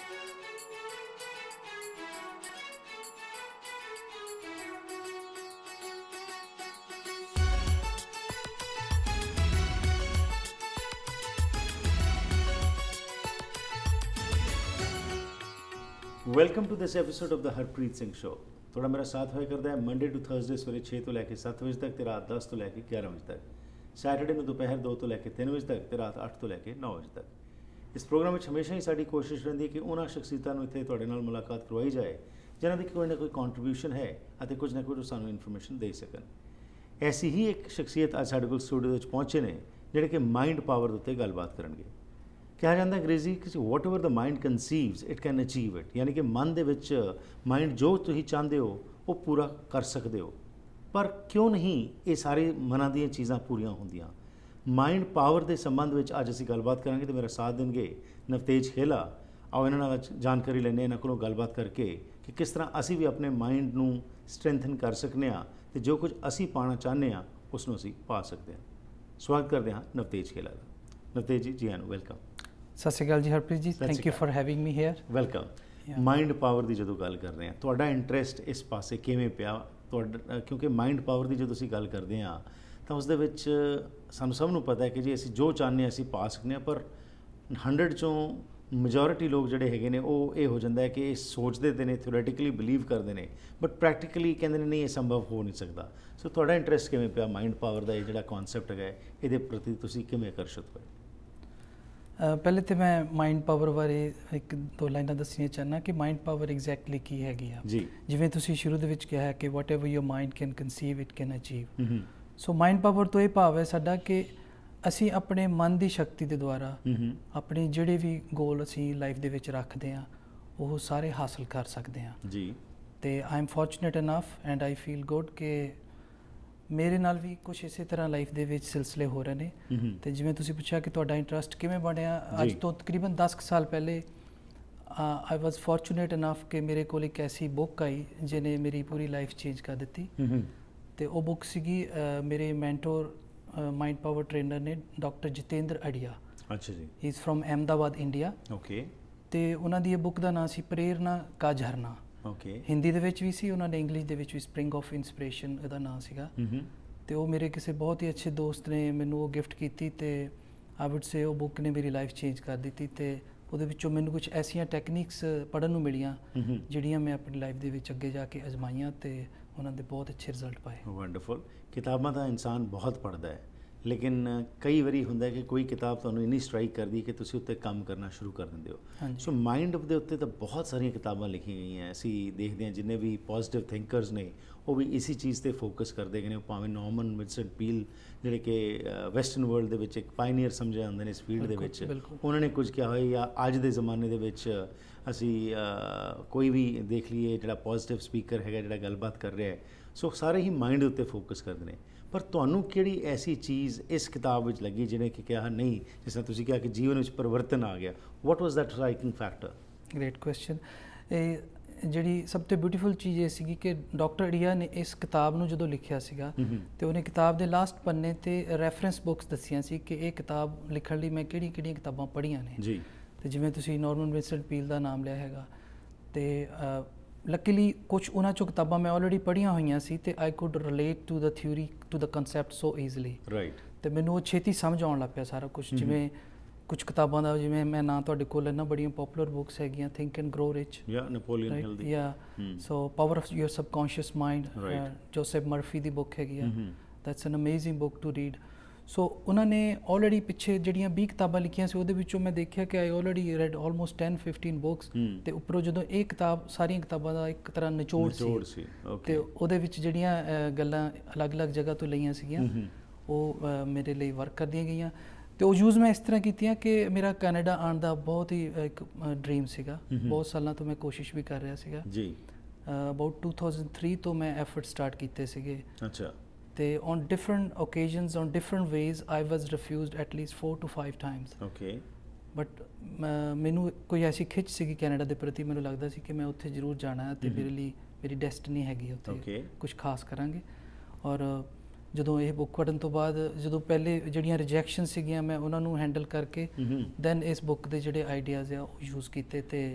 Welcome to this episode of the Harpreet Singh show. ਥੋੜਾ ਮੇਰਾ ਸਾਥ ਹੋਇਆ ਕਰਦਾ ਹੈ ਮੰਡੇ ਟੂ ਥਰਸਡੇ ਸਵੇਰੇ 6 ਤੋਂ ਲੈ ਕੇ 7 ਵਜੇ ਤੱਕ ਤੇ ਰਾਤ 10 ਤੋਂ ਲੈ ਕੇ 11 ਵਜੇ ਤੱਕ, ਸੈਟਰਡੇ ਨੂੰ ਦੁਪਹਿਰ 2 ਤੋਂ ਲੈ ਕੇ 3 ਵਜੇ ਤੱਕ ਤੇ ਰਾਤ 8 ਤੋਂ ਲੈ ਕੇ 9 ਵਜੇ ਤੱਕ। ਇਸ ਪ੍ਰੋਗਰਾਮ ਵਿੱਚ ਹਮੇਸ਼ਾ ਹੀ ਸਾਡੀ ਕੋਸ਼ਿਸ਼ ਰਹਿੰਦੀ ਹੈ ਕਿ ਉਹਨਾਂ ਸ਼ਖਸੀਅਤਾਂ ਨੂੰ ਇੱਥੇ ਤੁਹਾਡੇ ਨਾਲ ਮੁਲਾਕਾਤ ਕਰਵਾਈ ਜਾਏ ਜਿਨ੍ਹਾਂ ਦੀ ਕੋਈ ਨਾ ਕੋਈ ਕੰਟਰੀਬਿਊਸ਼ਨ ਹੈ ਅਤੇ ਕੁਝ ਨਾ ਕੁਝ ਸਾਨੂੰ ਇਨਫੋਰਮੇਸ਼ਨ ਦੇ ਸਕਣ। ਐਸੀ ਹੀ ਇੱਕ ਸ਼ਖਸੀਅਤ ਅੱਜ ਸਾਡੇ ਕੋਲ ਸਟੂਡੀਓ ਵਿੱਚ ਪਹੁੰਚੇ ਨੇ ਜਿਹੜੇ ਕਿ ਮਾਈਂਡ ਪਾਵਰ ਦੇ ਉੱਤੇ ਗੱਲਬਾਤ ਕਰਨਗੇ। ਕਿਹਾ ਜਾਂਦਾ ਅੰਗਰੇਜ਼ੀ ਕਿ whatever the mind conceives it can achieve it, ਯਾਨੀ ਕਿ ਮਨ ਦੇ ਵਿੱਚ ਮਾਈਂਡ ਜੋ ਤੁਸੀਂ ਚਾਹੁੰਦੇ ਹੋ ਉਹ ਪੂਰਾ ਕਰ ਸਕਦੇ ਹੋ। ਪਰ ਕਿਉਂ ਨਹੀਂ ਇਹ ਸਾਰੇ ਮਨਾਂ ਦੀਆਂ ਚੀਜ਼ਾਂ ਪੂਰੀਆਂ ਹੁੰਦੀਆਂ? ਮਾਈਂਡ ਪਾਵਰ ਦੇ ਸੰਬੰਧ ਵਿੱਚ ਅੱਜ ਅਸੀਂ ਗੱਲਬਾਤ ਕਰਾਂਗੇ ਤੇ ਮੇਰਾ ਸਾਥ ਦੇਣਗੇ ਨਵਤੇਜ ਖੇਲਾ। ਆਓ ਇਹਨਾਂ ਨਾਲ ਜਾਣਕਾਰੀ ਲੈਂਦੇ ਇਹਨਾਂ ਕੋਲੋਂ ਗੱਲਬਾਤ ਕਰਕੇ ਕਿ ਕਿਸ ਤਰ੍ਹਾਂ ਅਸੀਂ ਵੀ ਆਪਣੇ ਮਾਈਂਡ ਨੂੰ ਸਟਰੈਂਥਨ ਕਰ ਸਕਨੇ ਹਾਂ ਤੇ ਜੋ ਕੁਝ ਅਸੀਂ ਪਾਉਣਾ ਚਾਹੁੰਦੇ ਹਾਂ ਉਸ ਨੂੰ ਅਸੀਂ ਪਾ ਸਕਦੇ ਹਾਂ। ਸਵਾਗਤ ਕਰਦੇ ਹਾਂ ਨਵਤੇਜ ਖੇਲਾ ਦਾ। ਨਵਤੇਜ ਜੀ, ਜੀ ਆਇਆਂ ਨੂੰ, ਵੈਲਕਮ। ਸਤਿ ਸ਼੍ਰੀ ਅਕਾਲ ਜੀ Harpreet ji, thank you for having me here. Welcome. Mind power ਦੀ ਜਦੋਂ ਗੱਲ ਕਰ ਰਹੇ ਹਾਂ, ਤੁਹਾਡਾ ਇੰਟਰਸਟ ਇਸ ਪਾਸੇ ਕਿਵੇਂ ਪਿਆ? ਤੁਹਾਡਾ ਕਿਉਂਕਿ ਮਾਈਂਡ ਪਾਵਰ ਦੀ ਜਦੋਂ ਅਸੀਂ ਗੱਲ ਕਰਦੇ ਹਾਂ ਤਾਂ ਉਸ ਦੇ ਵਿੱਚ ਸਾਨੂੰ ਸਭ ਨੂੰ ਪਤਾ ਹੈ ਕਿ ਜੀ ਅਸੀਂ ਜੋ ਚਾਹੁੰਦੇ ਹਾਂ ਅਸੀਂ ਪਾ ਸਕਦੇ ਹਾਂ, ਪਰ 100 ਚੋਂ ਮੈਜੋਰਿਟੀ ਲੋਕ ਜਿਹੜੇ ਹੈਗੇ ਨੇ ਉਹ ਇਹ ਹੋ ਜਾਂਦਾ ਹੈ ਕਿ ਇਹ ਸੋਚਦੇ ਤੇ ਨੇ, ਥਿਓਰੈਟੀਕਲੀ ਬਿਲੀਵ ਕਰਦੇ ਨੇ, ਬਟ ਪ੍ਰੈਕਟੀਕਲੀ ਕਹਿੰਦੇ ਨੇ ਨਹੀਂ ਇਹ ਸੰਭਵ ਹੋ ਨਹੀਂ ਸਕਦਾ। ਸੋ ਤੁਹਾਡਾ ਇੰਟਰਸਟ ਕਿਵੇਂ ਪਿਆ ਮਾਈਂਡ ਪਾਵਰ ਦਾ? ਇਹ ਜਿਹੜਾ ਕਨਸੈਪਟ ਹੈਗਾ ਇਹਦੇ ਪ੍ਰਤੀ ਤੁਸੀਂ ਕਿਵੇਂ ਆਕਰਸ਼ਿਤ ਹੋਏ? ਪਹਿਲੇ ਤਾਂ ਮੈਂ ਮਾਈਂਡ ਪਾਵਰ ਬਾਰੇ ਇੱਕ ਦੋ ਲਾਈਨਾਂ ਦੱਸਣੀਆਂ ਚਾਹੁੰਦਾ ਕਿ ਮਾਈਂਡ ਪਾਵਰ ਐਗਜ਼ੈਕਟਲੀ ਕੀ ਹੈਗੀ ਆ। ਜੀ, ਜਿਵੇਂ ਤੁਸੀਂ ਸ਼ੁਰੂ ਦੇ ਵਿੱਚ ਕਿਹਾ ਕਿ whatever your mind can conceive it can achieve. So mind power ਤੋਂ ਇਹ ਭਾਵ ਹੈ ਸਾਡਾ ਕਿ ਅਸੀਂ ਆਪਣੇ ਮਨ ਦੀ ਸ਼ਕਤੀ ਦੇ ਦੁਆਰਾ ਆਪਣੇ ਜਿਹੜੇ ਵੀ ਗੋਲ ਅਸੀਂ ਲਾਈਫ ਦੇ ਵਿੱਚ ਰੱਖਦੇ ਹਾਂ ਉਹ ਸਾਰੇ ਹਾਸਲ ਕਰ ਸਕਦੇ ਹਾਂ। ਜੀ, ਤੇ I am fortunate enough and I feel good ਕਿ ਮੇਰੇ ਨਾਲ ਵੀ ਕੁਝ ਇਸੇ ਤਰ੍ਹਾਂ ਲਾਈਫ ਦੇ ਵਿੱਚ ਸਿਲਸਿਲੇ ਹੋ ਰਹੇ ਨੇ। ਤੇ ਜਿਵੇਂ ਤੁਸੀਂ ਪੁੱਛਿਆ ਕਿ ਤੁਹਾਡਾ ਇੰਟਰਸਟ ਕਿਵੇਂ ਬਣਿਆ, ਅੱਜ ਤੋਂ ਤਕਰੀਬਨ 10 ਸਾਲ ਪਹਿਲੇ ਆਈ ਵਾਜ਼ ਫੋਰਚੂਨੇਟ ਇਨਫ ਕਿ ਮੇਰੇ ਕੋਲ ਇੱਕ ਐਸੀ ਬੁੱਕ ਆਈ ਜਿਹਨੇ ਮੇਰੀ ਪੂਰੀ ਲਾਈਫ ਚੇਂਜ ਕਰ ਦਿੱਤੀ। ਤੇ ਉਹ ਬੁੱਕ ਸੀਗੀ ਮੇਰੇ ਮੈਂਟੋਰ ਮਾਈਂਡ ਪਾਵਰ ਟ੍ਰੇਨਰ ਨੇ ਡਾਕਟਰ ਜਤਿੰਦਰ ਅੜੀਆ। ਅੱਛਾ ਜੀ, he is from Ahmedabad, India. Okay. ਤੇ ਉਹਨਾਂ ਦੀ ਇਹ ਬੁੱਕ ਦਾ ਨਾਮ ਸੀ ਪ੍ਰੇਰਨਾ ਕਾ ਝਰਨਾ। ਓਕੇ। ਹਿੰਦੀ ਦੇ ਵਿੱਚ ਵੀ ਸੀ, ਉਹਨਾਂ ਨੇ ਇੰਗਲਿਸ਼ ਦੇ ਵਿੱਚ ਵੀ ਸਪ੍ਰਿੰਗ ਆਫ ਇੰਸਪੀਰੇਸ਼ਨ ਇਹਦਾ ਨਾਮ ਸੀਗਾ। ਤੇ ਉਹ ਮੇਰੇ ਕਿਸੇ ਬਹੁਤ ਹੀ ਅੱਛੇ ਦੋਸਤ ਨੇ ਮੈਨੂੰ ਉਹ ਗਿਫਟ ਕੀਤੀ ਤੇ ਆਈ ਵੁੱਡ ਸੇ ਉਹ ਬੁੱਕ ਨੇ ਮੇਰੀ ਲਾਈਫ ਚੇਂਜ ਕਰ ਦਿੱਤੀ। ਤੇ ਉਹਦੇ ਵਿੱਚੋਂ ਮੈਨੂੰ ਕੁਝ ਐਸੀਆਂ ਟੈਕਨੀਕਸ ਪੜ੍ਹਨ ਨੂੰ ਮਿਲੀਆਂ ਜਿਹੜੀਆਂ ਮੈਂ ਆਪਣੀ ਲਾਈਫ ਦੇ ਵਿੱਚ ਅੱਗੇ ਜਾ ਕੇ ਅਜ਼ਮਾਈਆਂ ਤੇ ਉਹਨਾਂ ਦੇ ਬਹੁਤ ਅੱਛੇ ਰਿਜ਼ਲਟ ਪਾਏ। ਵੰਡਰਫੁਲ। ਕਿਤਾਬਾਂ ਤਾਂ ਇਨਸਾਨ ਬਹੁਤ ਪੜ੍ਹਦਾ ਹੈ, ਲੇਕਿਨ ਕਈ ਵਾਰੀ ਹੁੰਦਾ ਕਿ ਕੋਈ ਕਿਤਾਬ ਤੁਹਾਨੂੰ ਇੰਨੀ ਸਟਰਾਈਕ ਕਰਦੀ ਕਿ ਤੁਸੀਂ ਉੱਤੇ ਕੰਮ ਕਰਨਾ ਸ਼ੁਰੂ ਕਰ ਦਿੰਦੇ ਹੋ। ਸੋ ਮਾਈਂਡ ਦੇ ਉੱਤੇ ਤਾਂ ਬਹੁਤ ਸਾਰੀਆਂ ਕਿਤਾਬਾਂ ਲਿਖੀਆਂ ਗਈਆਂ। ਅਸੀਂ ਦੇਖਦੇ ਹਾਂ ਜਿੰਨੇ ਵੀ ਪੋਜ਼ੀਟਿਵ ਥਿੰਕਰਸ ਨੇ ਉਹ ਵੀ ਇਸੇ ਚੀਜ਼ 'ਤੇ ਫੋਕਸ ਕਰਦੇ ਗਏ ਨੇ। ਭਾਵੇਂ ਨੋਰਮਨ ਵਿੰਸੈਂਟ ਪੀਲ ਜਿਹੜੇ ਕਿ ਵੈਸਟਰਨ ਵਰਲਡ ਦੇ ਵਿੱਚ ਇੱਕ ਪਾਇਨੀਅਰ ਸਮਝੇ ਜਾਂਦੇ ਨੇ ਇਸ ਫੀਲਡ ਦੇ ਵਿੱਚ, ਉਹਨਾਂ ਨੇ ਕੁਝ ਕਿਹਾ ਹੋਇਆ। ਜਾਂ ਅੱਜ ਦੇ ਜ਼ਮਾਨੇ ਦੇ ਵਿੱਚ ਅਸੀਂ ਕੋਈ ਵੀ ਦੇਖ ਲਈਏ ਜਿਹੜਾ ਪੋਜ਼ੀਟਿਵ ਸਪੀਕਰ ਹੈਗਾ ਜਿਹੜਾ ਗੱਲਬਾਤ ਕਰ ਰਿਹਾ ਹੈ, ਸੋ ਸਾਰੇ ਹੀ ਮਾਈਂਡ ਦੇ ਉੱਤੇ ਫੋਕਸ ਕਰਦੇ ਨੇ। ਪਰ ਤੁਹਾਨੂੰ ਕਿਹੜੀ ਐਸੀ ਚੀਜ਼ ਇਸ ਕਿਤਾਬ ਵਿੱਚ ਲੱਗੀ ਜਿਹਨੇ ਕਿ ਕਿਹਾ ਨਹੀਂ, ਜਿਸ ਤਰ੍ਹਾਂ ਤੁਸੀਂ ਕਿਹਾ ਕਿ ਜੀਵਨ ਵਿੱਚ ਪਰਿਵਰਤਨ ਆ ਗਿਆ? What was that striking factor? Great question. ਇਹ ਜਿਹੜੀ ਸਭ ਤੋਂ ਬਿਊਟੀਫੁਲ ਚੀਜ਼ ਇਹ ਸੀਗੀ ਕਿ ਡਾਕਟਰ ਅੜੀਆ ਨੇ ਇਸ ਕਿਤਾਬ ਨੂੰ ਜਦੋਂ ਲਿਖਿਆ ਸੀਗਾ ਤੇ ਉਹਨੇ ਕਿਤਾਬ ਦੇ ਲਾਸਟ ਪੰਨੇ ਤੇ ਰੈਫਰੈਂਸ ਬੁੱਕਸ ਦੱਸੀਆਂ ਸੀ ਕਿ ਇਹ ਕਿਤਾਬ ਲਿਖਣ ਲਈ ਮੈਂ ਕਿਹੜੀਆਂ ਕਿਤਾਬਾਂ ਪੜ੍ਹੀਆਂ ਨੇ। ਜੀ। ਤੇ ਜਿਵੇਂ ਤੁਸੀਂ ਨੋਰਮਨ ਵਿੰਸੈਂਟ ਪੀਲ ਦਾ ਨਾਮ ਲਿਆ ਹੈਗਾ ਤੇ ਲੱਕੀਲੀ ਕੁਝ ਉਹਨਾਂ 'ਚੋਂ ਕਿਤਾਬਾਂ ਮੈਂ ਆਲਰੇਡੀ ਪੜ੍ਹੀਆਂ ਹੋਈਆਂ ਸੀ ਤੇ I could relate to the theory to the concept so easily. Right. ਤੇ ਮੈਨੂੰ ਉਹ ਛੇਤੀ ਸਮਝ ਆਉਣ ਲੱਗ ਪਿਆ ਸਾਰਾ ਕੁਝ। ਜਿਵੇਂ ਕੁਝ ਕਿਤਾਬਾਂ ਦਾ ਜਿਵੇਂ ਮੈਂ ਨਾਂ ਤੁਹਾਡੇ ਕੋਲ ਇਹਨਾਂ ਬੜੀਆਂ ਪੋਪੂਲਰ ਬੁੱਕਸ ਹੈਗੀਆਂ, think and grow rich, Napoleon Hill ਦੀ, so power of your subconscious mind, Joseph Murphy ਦੀ ਬੁੱਕ ਹੈਗੀ ਆ। That's an amazing book to read. So ਉਹਨਾਂ ਨੇ ਆਲਰੇਡੀ ਪਿੱਛੇ ਜਿਹੜੀਆਂ 20 ਕਿਤਾਬਾਂ ਲਿਖੀਆਂ ਸੀ ਉਹਦੇ ਵਿੱਚੋਂ ਮੈਂ ਦੇਖਿਆ ਕਿ I already read almost 10-15 books. ਤੇ ਉੱਪਰੋਂ ਜਦੋਂ ਇਹ ਕਿਤਾਬ ਸਾਰੀਆਂ ਕਿਤਾਬਾਂ ਦਾ ਇੱਕ ਤਰ੍ਹਾਂ ਨਿਚੋੜ ਸੀ ਤੇ ਉਹਦੇ ਵਿੱਚ ਜਿਹੜੀਆਂ ਗੱਲਾਂ ਅਲੱਗ-ਅਲੱਗ ਜਗ੍ਹਾ ਤੋਂ ਲਈਆਂ ਸੀਗੀਆਂ ਉਹ ਮੇਰੇ ਲਈ ਵਰਕ ਕਰਦੀਆਂ ਗਈਆਂ। ਤੇ ਉਹ ਯੂਜ਼ ਮੈਂ ਇਸ ਤਰ੍ਹਾਂ ਕੀਤੀਆਂ ਕਿ ਮੇਰਾ ਕੈਨੇਡਾ ਆਉਣ ਦਾ ਬਹੁਤ ਹੀ ਇੱਕ ਡ੍ਰੀਮ ਸੀਗਾ। ਬਹੁਤ ਸਾਲਾਂ ਤੋਂ ਮੈਂ ਕੋਸ਼ਿਸ਼ ਵੀ ਕਰ ਰਿਹਾ ਸੀਗਾ। ਜੀ। ਅਬਾਊਟ 2003 ਤੋਂ ਮੈਂ ਐਫਰਟ ਸਟਾਰਟ ਕੀਤੇ ਸੀਗੇ। ਅੱਛਾ। ਤੇ on different occasions on different ways I was refused at least 4 to 5 times. Okay. But ਮੈਨੂੰ ਕੋਈ ਐਸੀ ਖਿੱਚ ਸੀਗੀ ਕੈਨੇਡਾ ਦੇ ਪ੍ਰਤੀ, ਮੈਨੂੰ ਲੱਗਦਾ ਸੀ ਕਿ ਮੈਂ ਉੱਥੇ ਜ਼ਰੂਰ ਜਾਣਾ ਹੈ ਤੇ ਮੇਰੇ ਲਈ ਮੇਰੀ ਡੈਸਟਨੀ ਹੈਗੀ ਉੱਥੇ ਕੁਝ ਖਾਸ ਕਰਾਂਗੇ। ਔਰ ਜਦੋਂ ਇਹ ਬੁੱਕ ਪੜ੍ਹਨ ਤੋਂ ਬਾਅਦ ਜਦੋਂ ਪਹਿਲੇ ਜਿਹੜੀਆਂ ਰਿਜੈਕਸ਼ਨ ਸੀਗੀਆਂ ਮੈਂ ਉਹਨਾਂ ਨੂੰ ਹੈਂਡਲ ਕਰਕੇ ਦੈਨ ਇਸ ਬੁੱਕ ਦੇ ਜਿਹੜੇ ਆਈਡੀਆਜ਼ ਆ ਉਹ ਯੂਜ਼ ਕੀਤੇ ਤੇ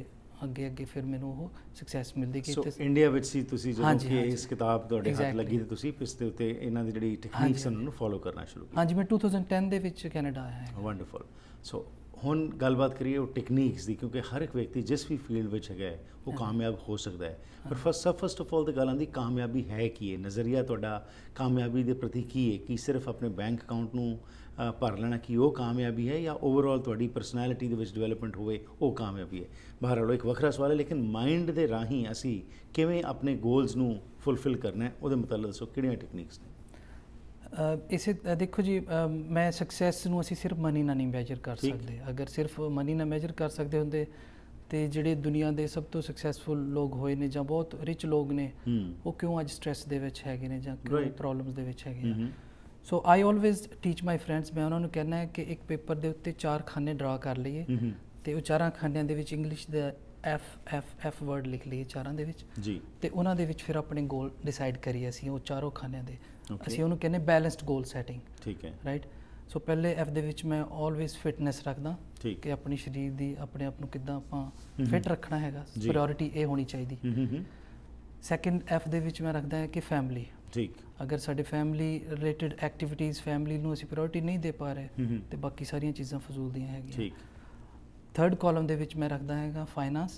ਅੱਗੇ ਅੱਗੇ ਫਿਰ ਮੈਨੂੰ ਉਹ ਸਕਸੈਸ ਮਿਲਦੀ ਗਈ। ਸੋ ਇੰਡੀਆ ਵਿੱਚ ਸੀ ਤੁਸੀਂ ਜਦੋਂ ਕਿ ਇਸ ਕਿਤਾਬ ਤੁਹਾਡੇ ਹੱਥ ਲੱਗੀ ਤੇ ਤੁਸੀਂ ਇਸ ਦੇ ਉੱਤੇ ਇਹਨਾਂ ਦੀ ਜਿਹੜੀ ਟੈਕਨੀਕਸ ਉਹਨਾਂ ਨੂੰ ਫੋਲੋ ਕਰਨਾ ਸ਼ੁਰੂ ਕੀਤਾ? ਹਾਂਜੀ, ਮੈਂ 2010 ਦੇ ਵਿੱਚ ਕੈਨੇਡਾ ਆਇਆ ਹਾਂ। ਵੰਡਰਫੁਲ। ਸੋ ਹੁਣ ਗੱਲਬਾਤ ਕਰੀਏ ਉਹ ਟੈਕਨੀਕਸ ਦੀ, ਕਿਉਂਕਿ ਹਰ ਇੱਕ ਵਿਅਕਤੀ ਜਿਸ ਵੀ ਫੀਲਡ ਵਿੱਚ ਹੈਗਾ ਉਹ ਕਾਮਯਾਬ ਹੋ ਸਕਦਾ ਹੈ, ਪਰ ਫਸਟ ਆਫ ਆਲ ਤਾਂ ਗੱਲ ਆਉਂਦੀ ਕਾਮਯਾਬੀ ਹੈ ਕੀ ਹੈ? ਨਜ਼ਰੀਆ ਤੁਹਾਡਾ ਕਾਮਯਾਬੀ ਦੇ ਪ੍ਰਤੀ ਕੀ ਹੈ? ਕੀ ਸਿਰਫ ਆਪਣੇ ਬੈਂਕ ਅਕਾਊਂਟ ਨੂੰ ਭਰ ਲੈਣਾ ਕੀ ਉਹ ਕਾਮਯਾਬੀ ਹੈ, ਜਾਂ ਓਵਰਆਲ ਤੁਹਾਡੀ ਪਰਸਨੈਲਿਟੀ ਦੇ ਵਿੱਚ ਡਿਵੈਲਪਮੈਂਟ ਹੋਵੇ ਉਹ ਕਾਮਯਾਬੀ ਹੈ? ਬਹਰਹਾਲ ਇੱਕ ਵੱਖਰਾ ਸਵਾਲ ਹੈ, ਲੇਕਿਨ ਮਾਈਂਡ ਦੇ ਰਾਹੀਂ ਅਸੀਂ ਕਿਵੇਂ ਆਪਣੇ ਗੋਲਸ ਨੂੰ ਫੁੱਲਫਿਲ ਕਰਨਾ ਹੈ ਉਹਦੇ ਮੁਤਲਕ ਦੱਸੋ, ਕਿਹੜੀਆਂ ਟੈਕਨੀਕਸ ਨੇ? ਇਸੇ ਦੇਖੋ ਜੀ, ਮੈਂ ਸਕਸੈਸ ਨੂੰ ਅਸੀਂ ਸਿਰਫ ਮਨੀ ਨਾਲ ਨਹੀਂ ਮੈਜਰ ਕਰ ਸਕਦੇ। ਅਗਰ ਸਿਰਫ ਮਨੀ ਨਾਲ ਮੈਜਰ ਕਰ ਸਕਦੇ ਹੁੰਦੇ ਤੇ ਜਿਹੜੇ ਦੁਨੀਆ ਦੇ ਸਭ ਤੋਂ ਸਕਸੈਸਫੁਲ ਲੋਕ ਹੋਏ ਨੇ ਜਾਂ ਬਹੁਤ ਰਿਚ ਲੋਕ ਨੇ, ਉਹ ਕਿਉਂ ਅੱਜ ਸਟ੍ਰੈਸ ਦੇ ਵਿੱਚ ਹੈਗੇ ਨੇ ਜਾਂ ਕਿਉਂ ਪ੍ਰੋਬਲਮਸ ਦੇ ਵਿੱਚ ਹੈਗੇ ਆ? So I always teach my friends, ਮੈਂ ਉਹਨਾਂ ਨੂੰ ਕਹਿੰਦਾ ਹੈ ਕਿ ਇੱਕ ਪੇਪਰ ਦੇ ਉੱਤੇ 4 ਖਾਨੇ ਡਰਾ ਕਰ ਲਈਏ ਤੇ ਉਹ 4 ਖਾਨਿਆਂ ਦੇ ਵਿੱਚ ਇੰਗਲਿਸ਼ ਦਾ ਐਫ ਵਰਡ ਲਿਖ ਲਈਏ 4 ਦੇ ਵਿੱਚ ਜੀ, ਤੇ ਉਹਨਾਂ ਦੇ ਵਿੱਚ ਫਿਰ ਆਪਣੇ ਗੋਲ ਡਿਸਾਈਡ ਕਰੀਏ ਅਸੀਂ ਉਹ 4 ਖਾਨਿਆਂ ਦੇ। ਅਸੀਂ ਉਹਨੂੰ ਕਹਿੰਦੇ ਬੈਲੈਂਸਡ ਗੋਲ ਸੈਟਿੰਗ। ਠੀਕ ਹੈ, ਰਾਈਟ। ਸੋ ਪਹਿਲੇ ਐਫ ਦੇ ਵਿੱਚ ਮੈਂ ਆਲਵੇਜ਼ ਫਿਟਨੈਸ ਰੱਖਦਾ ਕਿ ਆਪਣੀ ਸਰੀਰ ਦੀ ਆਪਣੇ ਆਪ ਨੂੰ ਕਿੱਦਾਂ ਆਪਾਂ ਫਿਟ ਰੱਖਣਾ ਹੈਗਾ, ਪ੍ਰਾਇੋਰਟੀ ਇਹ ਹੋਣੀ ਚਾਹੀਦੀ। ਸੈਕੰਡ ਐਫ ਦੇ ਵਿੱਚ ਮੈਂ ਰੱਖਦਾ ਹੈ ਕਿ ਫੈਮਿਲੀ। ਠੀਕ, ਅਗਰ ਸਾਡੇ ਫੈਮਿਲੀ ਰਿਲੇਟਡ ਐਕਟੀਵਿਟੀਜ਼, ਫੈਮਿਲੀ ਨੂੰ ਅਸੀਂ ਪ੍ਰਾਇੋਰਟੀ ਨਹੀਂ ਦੇ ਪਾ ਰਹੇ ਤੇ ਬਾਕੀ ਸਾਰੀਆਂ ਚੀਜ਼ਾਂ ਫਜ਼ੂਲ ਦੀਆਂ ਹੈਗੀਆਂ। ਠੀਕ। ਥਰਡ ਕਾਲਮ ਦੇ ਵਿੱਚ ਮੈਂ ਰੱਖਦਾ ਹੈਗਾ ਫਾਈਨਾਂਸ,